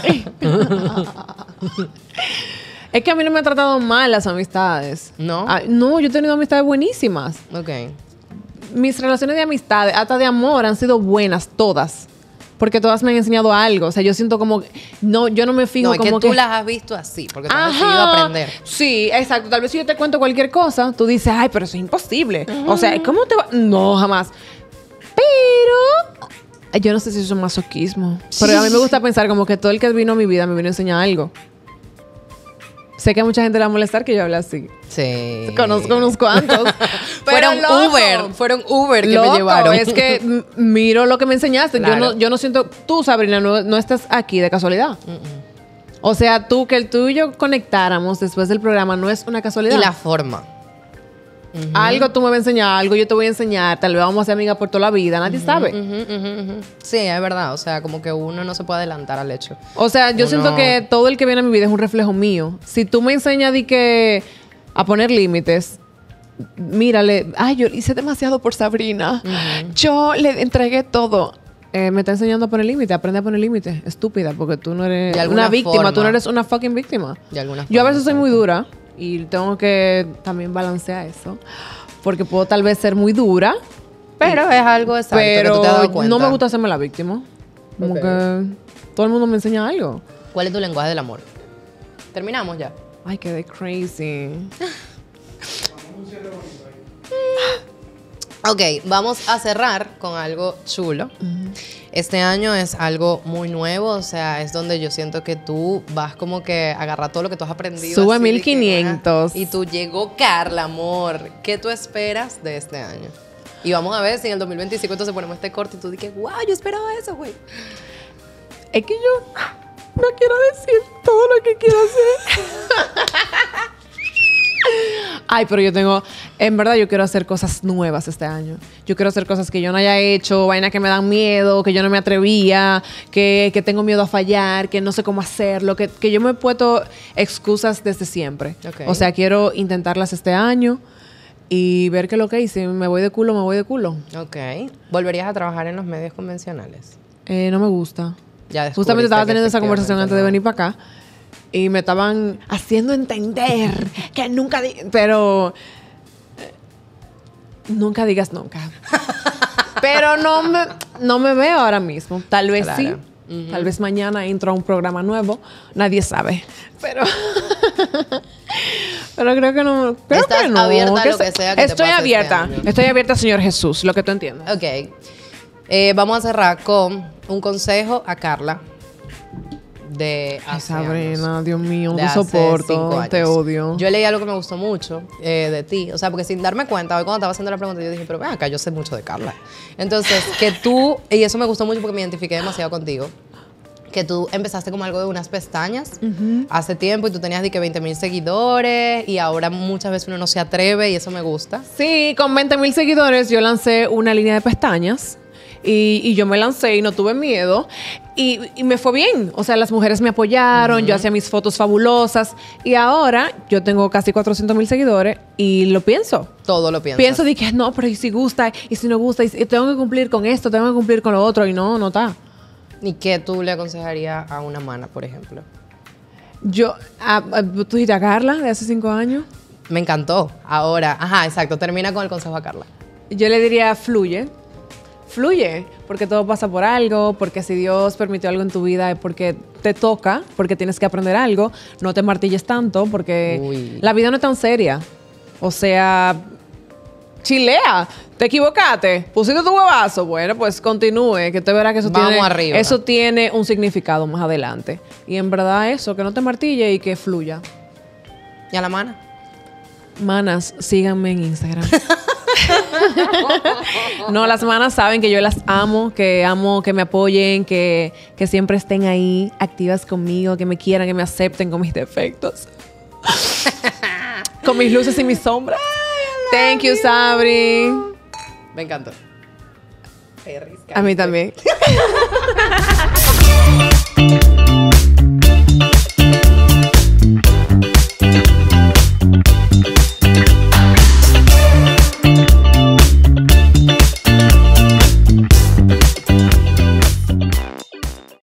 Es que a mí no me han tratado mal las amistades. ¿No? Ah, no, yo he tenido amistades buenísimas. Ok. Mis relaciones de amistades, hasta de amor, han sido buenas, todas. Porque todas me han enseñado algo. O sea, yo siento como... No, yo no me fijo No, es que como tú que... las has visto así, porque tú has decidido aprender. Sí, exacto. Tal vez si yo te cuento cualquier cosa, tú dices, ay, pero eso es imposible. O sea, ¿cómo te va? No, jamás. Pero... Yo no sé si eso es masoquismo. Pero a mí me gusta pensar como que todo el que vino a mi vida me vino a enseñar algo. Sé que a mucha gente le va a molestar que yo hable así. Sí. Conozco unos cuantos. Fueron Pero, loco, Uber, fueron Uber que loco, me llevaron. es que m- miro lo que me enseñaste. Claro. Yo, no, yo no siento... Tú, Sabrina, no, no estás aquí de casualidad. O sea, tú, que el tú y yo conectáramos después del programa no es una casualidad. Y la forma. Algo tú me vas a enseñar, algo yo te voy a enseñar. Tal vez vamos a ser amigas por toda la vida. Nadie sabe. Ujú, ujú, ujú. Sí, es verdad. O sea, como que uno no se puede adelantar al hecho. O sea, yo Uno- siento que todo el que viene a mi vida es un reflejo mío. Si tú me enseñas de que a poner límites, mírale, ay, yo hice demasiado por Sabrina. Yo le entregué todo. Eh, me está enseñando a poner límites. Aprende a poner límites. Estúpida, porque tú no eres De alguna una víctima. forma. Tú no eres una fucking víctima. De alguna Yo a forma, veces soy exacto. muy dura y tengo que también balancear eso. Porque puedo tal vez ser muy dura, Pero es algo exacto que tú te has dado pero cuenta. no me gusta hacerme la víctima. Como Ok. que todo el mundo me enseña algo. ¿Cuál es tu lenguaje del amor? Terminamos ya. Ay, quedé crazy. Ok, vamos a cerrar con algo chulo. Este año es algo muy nuevo, o sea, es donde yo siento que tú vas como que a agarrar todo lo que tú has aprendido. Sube así de mil quinientos. que, ah, Y tú llegó Carla, amor. ¿Qué tú esperas de este año? Y vamos a ver si en el dos mil veinticinco entonces ponemos este corte y tú dices, wow, yo esperaba eso, güey. Es que yo no quiero decir todo lo que quiero hacer. Ay, pero yo tengo... En verdad, yo quiero hacer cosas nuevas este año. Yo quiero hacer cosas que yo no haya hecho, vainas que me dan miedo, que yo no me atrevía, que, que tengo miedo a fallar, que no sé cómo hacerlo, que, que yo me he puesto excusas desde siempre. Ok. O sea, quiero intentarlas este año y ver qué es lo que hice. Si me voy de culo, me voy de culo. Ok. ¿Volverías a trabajar en los medios convencionales? Eh, no me gusta. Ya Justamente estaba descubriste que teniendo esa conversación antes de venir efectivamente para acá. Y me estaban haciendo entender que nunca... di- Pero... eh, Nunca digas nunca. Pero no me, no me veo ahora mismo. Tal vez Claro. sí. Uh-huh. Tal vez mañana entro a un programa nuevo. Nadie sabe. Pero... Pero creo que no... Creo Estás que no. abierta a lo se- que sea que te Estoy pase este abierta. año. Estoy abierta, Señor Jesús. Lo que tú entiendas. Ok. Eh, vamos a cerrar con un consejo a Carla de Ay, hace Sabrina, años. Dios mío, no De te hace cinco soporto. años. Te odio. Yo leí algo que me gustó mucho eh, de ti. O sea, porque sin darme cuenta, hoy cuando estaba haciendo la pregunta, yo dije, pero ven acá, yo sé mucho de Carla. Entonces, que tú, y eso me gustó mucho porque me identifiqué demasiado contigo, que tú empezaste como algo de unas pestañas uh-huh. hace tiempo y tú tenías de que veinte mil seguidores y ahora muchas veces uno no se atreve y eso me gusta. Sí, con veinte mil seguidores yo lancé una línea de pestañas. Y, y yo me lancé y no tuve miedo. Y, y me fue bien. O sea, las mujeres me apoyaron, uh-huh. yo hacía mis fotos fabulosas. Y ahora yo tengo casi cuatrocientos mil seguidores y lo pienso. Todo lo pienso. Pienso de que no, pero y si gusta, y si no gusta, y, si, y tengo que cumplir con esto, tengo que cumplir con lo otro. Y no, no está. ¿Y qué tú le aconsejarías a una mana, por ejemplo? Yo, a, a, ¿tú dijiste a Carla de hace cinco años? Me encantó. Ahora, ajá, exacto. Termina con el consejo a Carla. Yo le diría, fluye. Fluye, porque todo pasa por algo, porque si Dios permitió algo en tu vida es porque te toca, porque tienes que aprender algo. No te martilles tanto, porque Uy. la vida no es tan seria. O sea, chilea, te equivocaste, pusiste tu huevazo. Bueno, pues continúe, que te verás que eso Vamos tiene, arriba. eso tiene un significado más adelante. Y en verdad eso, que no te martille y que fluya. ¿Y a la mana? Manas, síganme en Instagram. No, las manas saben que yo las amo, que amo que me apoyen, que, que siempre estén ahí activas conmigo, que me quieran, que me acepten con mis defectos. Con mis luces y mis sombras. Thank you, Sabri. Me encantó. A mí también.